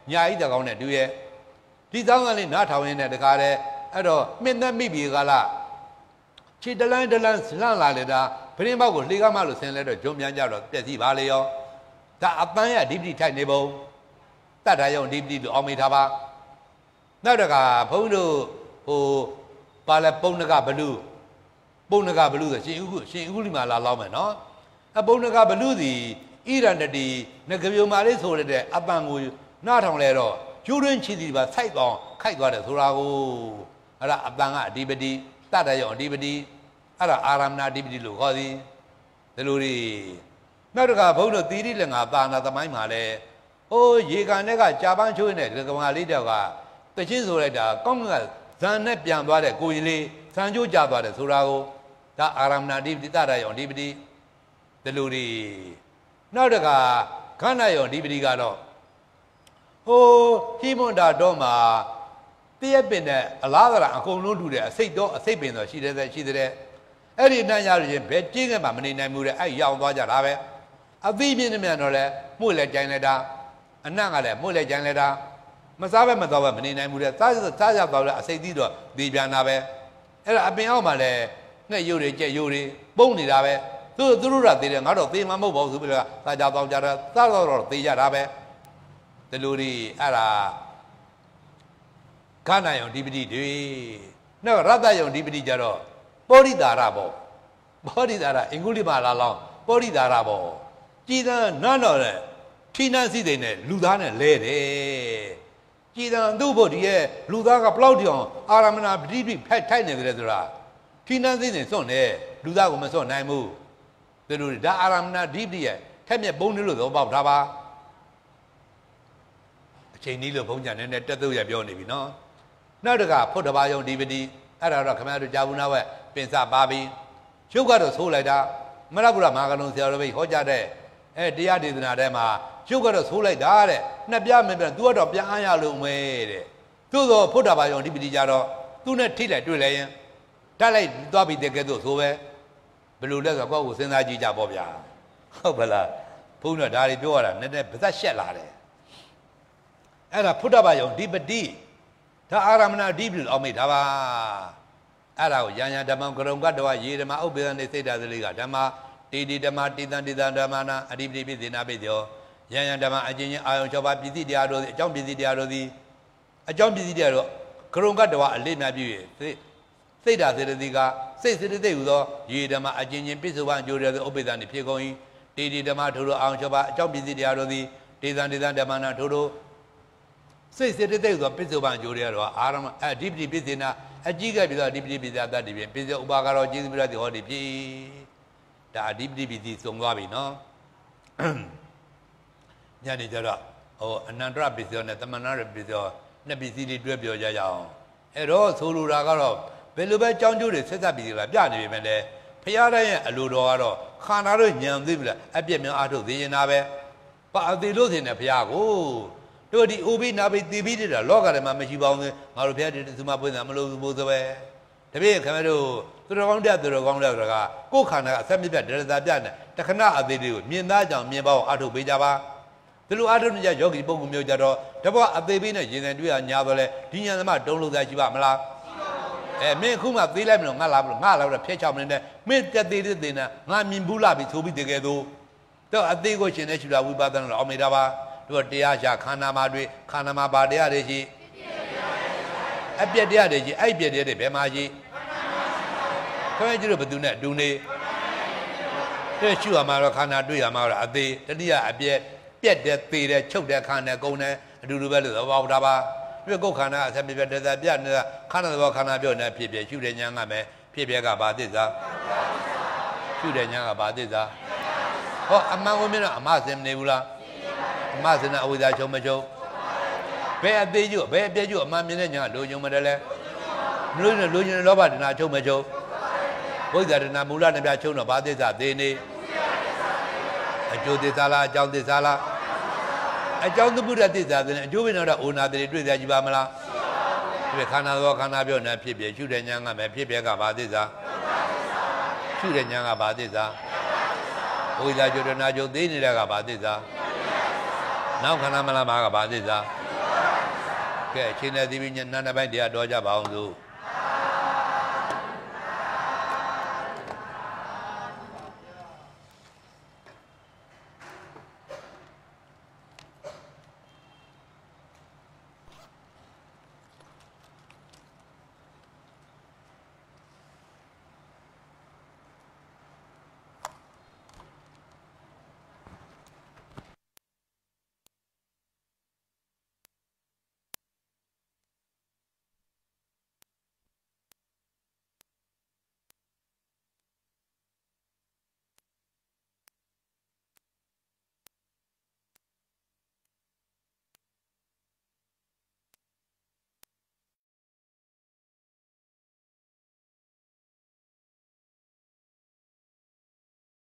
S3: ညာဤတကောင်းနဲ့တူရဲ့ဒီသောင်းကလေးနားထောင်ရင်းနဲ့တကားတဲ့အဲ့တော့မြင့်သက်မိပြီကလားခြေတလန်းတလန်းလှန့်လာလေတာပရင်းပေါက်ကိုလှေကားမလို့ဆင်းလဲတော့ဂျုံပြန်ကြတော့ပြက်စီပါလေရောဒါအပန်းရဒီပတိထိုက်နေပုံတတ်တာရောဒီပတိလို့အောင်မေးထားပါနောက်တကဘုန်းတို့ဟိုပါလဲပုံနကဘလူပုံနကဘလူဆိုရှင်ဥခုရှင်ဥခုလီမှာလာလောက်မယ်နော်အပုံနကဘလူစီဣရန္တတိငကပြုံမာလေးဆိုရတဲ့အပန်းကိုနားထောင်လဲတော့ကျိုးတွင်းချီစီပါစိုက်ပေါင်းခိုက်သွားတယ်ဆိုတာကိုအဲ့ဒါအပန်းကအဓိပတိတတ်တယ်ရောအဓိပတိအဲ့ဒါအာရမဏအဓိပတိလို့ခေါ်သည်ဒီလိုတွေနောက်တကဘုန်းတို့သီရိလင်္ကာသာနာသမိုင်းမှာလဲဟိုရေကန်တဲ့ကကြာပန်းချိုးနေတဲ့ကမာလေးတောက်ကတချင်းဆိုလိုက်တာကောင်းကဇန်နဲ့ပြန်သွားတဲ့ကိုရင်လေးဇန်ချိုးကြသွားတယ်ဆိုတာကိုဒါအာရမဏအဓိပတိတတ်တယ်ရောအဓိပတိဒီလိုတွေနောက်တကခန္ဓာရောအဓိပတိကတော့ဟိုဟိမွန်တာတော့မှာတရက်ပင်နဲ့အလားကအကုန်လုံးတူတဲ့အစိတ်တော့အစိတ်ပင်တော့ရှိတယ်ရှိတဲ့အဲ့ဒီနှံ့ရလို့ချင်းဘယ်ကျင်းကမှမနေနိုင်ဘူးတဲ့အဲ့ရောင်သွားကြတာပဲအသီးပြင်းနေမြန်တော့လဲမှု့လဲကြိုင်လိုက်တာအနံ့ကလည်းမှု့လဲကြိုင်လိုက်တာမစားပဲမတော့ပဲမနေနိုင်ဘူးတဲ့စားစားရတော့လဲအစိတ်သီးတော့ဒီပြန်တာပဲအဲ့ဒါအပင်အောက်မှာလဲငှက်ရုပ်တွေကြက်ရုပ်တွေပုံနေတာပဲသူသူတို့ကသေးတယ်ငါတော့သေမှာမဟုတ်ပါဘူးဆိုပြီးတော့စားကြတော့ကြတာစားတော့တော့သေကြတာပဲဒီလိုတွေအဲ့ဒါခန္ဓာယုံဒီပတိတွေနောက်ရတ္တယုံဒီပတိကြတော့ပောရိတာရပေါ့ပောရိတာရအင်္ဂုလိမာလာလောင်းပောရိတာရပေါ့ကြည်သံနန်းတော်တဲ့ထိနှန်းစီတဲ့နဲ့လူသားနဲ့လဲတယ်ကြည်သံသူ့ဖို့ဒီရဲ့လူသားကဘလောက်တောင်အာရမဏပတိပိဖက်ထိုက်နေတယ်ဆိုတာထိနှန်းစီတဲ့စွန့်တယ်လူသားကိုမစွန့်နိုင်ဘူးဒီလိုဒါအာရမဏဒီပတိရဲ့ထက်မြက်ပုံနေလို့သဘောပေါက်ထားပါအချိန်ကြီးလို့ဘုန်းကြီးနဲ့တက်သွရပြောနေပြီနော်နောက်တကဖုဒ္ဓဘာယုံဒီပတိအဲ့ဒါတော့ခမရတို့ကြာဘူးနာဝဲပင်စပါပြီရုပ်ကတော့ဆိုးလိုက်တာမရဗုဒ္ဓမဟာကလုံးဆရာတော်ဘိဟောကြားတဲ့အဲတရားဒေသနာထဲမှာရုပ်ကတော့ဆိုးလိုက်တာတဲ့နှစ်ပြမပြသူကတော့ပြန်အားရလို့မဲတဲ့သို့သောဖုဒ္ဓဘာယုံဒီပတိကြတော့သူနဲ့ထိလိုက်တွေ့လိုက်ရင်တက်လိုက်သွားပြီးတဲ့ကဲသို့ဆိုပဲဘယ်လိုလဲဆိုတော့ကိုယ့်ကိုစဉ်းစားကြည့်ကြပေါ့ဗျာဟုတ်ပါလားဘုန်းတော်ဒါတွေပြောရတာနည်းနည်းပါသက်ရှက်လာတယ်အဲ့ဒါဖုဒ္ဓဘာယုံဒီပတိဒါအာရမဏအဓိပ္ပာယ်အောင်မိတာပါအဲ့ဒါကိုယံယံဓမ္မကရုံကတဝရေဓမ္မဥပ္ပေသနေစိတ်ဓာတ်လေးကဓမ္မတေတီဓမ္မတေတံတေတံဓမ္မနာအဓိပတိပိသေနာပိသောယံယံဓမ္မအချင်းချင်းအာယုံ၆ပါးပစ္စည်းတရားတို့သည်အကြောင်းပစ္စည်းတရားတို့သည်အကြောင်းပစ္စည်းတရားတို့ကရုံကတဝအလေးများပြု၍စိတ်ဓာတ်စေတသိကစိတ်စေတသိဟူသောရေဓမ္မအချင်းချင်းပိစုံပန်အကျိုးရသောဥပ္ပေသနေဖြစ်ကုန်၏တေတီဓမ္မထိုတို့အာယုံ၆ပါးအကြောင်းပစ္စည်းတရားတို့သည်တေတံတေတံဓမ္မနာထိုတို့စိတ်စေတသိက်ဆိုပိစ္ဆုပန်ကြိုးရတော့အာရမအဓိပတိပိစေနာအကြီးကပြီးတော့အဓိပတိပိစသတ္တိပြင်ပိစ္ဆုဥပါကတော့ကျေးဇူးပြုရတဲ့ဟောဒီပြီဒါအဓိပတိပိစီစုံသွားပြီနော်ညနေကျတော့ဟိုအနန္တရပိစ္ဆောနဲ့တမနာရပိစ္ဆောနှစ်ပိစီလေးတွဲပြောကြရအောင်အဲ့တော့ဆိုလိုတာကတော့ဘယ်လိုပဲကြောင်းကျိုးတွေဆက်ဆက်ပြီးလာပြနေပြီမဲ့လေဖရာတိုင်းရဲ့အလိုတော်ကတော့ခန္ဓာတို့ညံသိပြီလားအပြည့်များအားထုတ်သေးရင်နာပဲပါအသေးလို့ထင်တယ်ဖရာကိုတို့ဒီအိုဘိနာဘိတီဘိတဲ့လောကထဲမှာမရှိပါဘူးငါတို့ဖျက်တဲ့သူမပွင့်တာမလို့ဘူးဆိုပဲတပည့်ခင်ဗျားတို့သူတော်ကောင်းတဲ့သူတော်ကောင်းတဲ့ကကိုယ်ခန္ဓာအဆက်မြစ်ပြဒရတာပြနဲ့တခဏအသေးလေးကိုမြင်သားကြောင်မြင်ပါအောင်အထုတ်ပေးကြပါဒီလိုအထုတ်နေကြယောဂီပုံကူမျိုးကြတော့တဘောအသေးပေးနဲ့ရင်ဆိုင်တွေ့ရညာတော့လေဒီညာသမတုံးလို့သားရှိပါမလားအဲမင်းအခုမှသေးလိုက်မလို့ငါလာမလို့ငါလာတော့ဖျက်ချောင်းနေတဲ့မင်းတက်သေးတဲ့သေးနဲ့ငါမြင်ဘူးလားပြီဆိုပြီးတကယ်တော့တော့အသေးကိုရှင်နေရှုတာဝိပဿနာလို့အောင်မိတာပါတို့တရားရှာခန္ဓာမှာတွေ့ခန္ဓာမှာပါတရားတွေရှိအပြည့်တရားတွေရှိအဲ့ပြည့်တရားတွေဘယ်မှာရှိခွဲကြည့်လို့ဘယ်သူနဲ့အတူနေတဲ့ရှုရမှာတော့ခန္ဓာတွေ့ရမှာတော့အသေးတတိယအပြည့်ပြက်တဲ့သေးတဲ့ချုပ်တဲ့ခန္ဓာကုန်တယ်အတူတူပဲလို့သဘောပေါက်တာပါပြီးကိုယ်ခန္ဓာအဆက်ပြည့်တဲ့ပြနေတာခန္ဓာသဘောခန္ဓာပြောနေဖြစ်ဖြစ်ရှုတဲ့ညာကမယ်ဖြစ်ပြကဘာသစ္စာရှုတဲ့ညာကဘာသစ္စာဟောအမှန်ကိုမြင်တော့အမစင်မနေဘူးလားအမစနာအဝိဇ္ဇာချုပ်မချုပ်ဘယ်အသေးကျဘယ်အပြည့်ကျအမှန်မြင်တဲ့ညာလိုချင်မတယ်လဲမလို့နဲ့လိုချင်တဲ့လောဘတဏှာချုပ်မချုပ်ဝိဇ္ဇာတဏှာမူလနှစ်ပြချုပ်တော့ဘာသစ္စာသေးနေအကျိုးသစ္စာလားအကြောင်းသစ္စာလားအကြောင်းသမှုရသစ္စာတဲ့အကျိုးဝင်တော့အိုနာတိတွေ့ကြကြပါမလားဒီခန္ဓာသောခန္ဓာပြောနေဖြစ်ပြရှုတဲ့ညာကမယ်ဖြစ်ပြကဘာသစ္စာရှုတဲ့ညာကဘာသစ္စာဝိဇ္ဇာကျတနာချုပ်သေးနေတဲ့ကဘာသစ္စာနောက်ခန္ဓာမလားဘာကဘာသစ္စာကဲအချိန်နဲ့ဒီပြညနာနှစ်ပိုင်းတရားတော်ကြပါအောင်စို့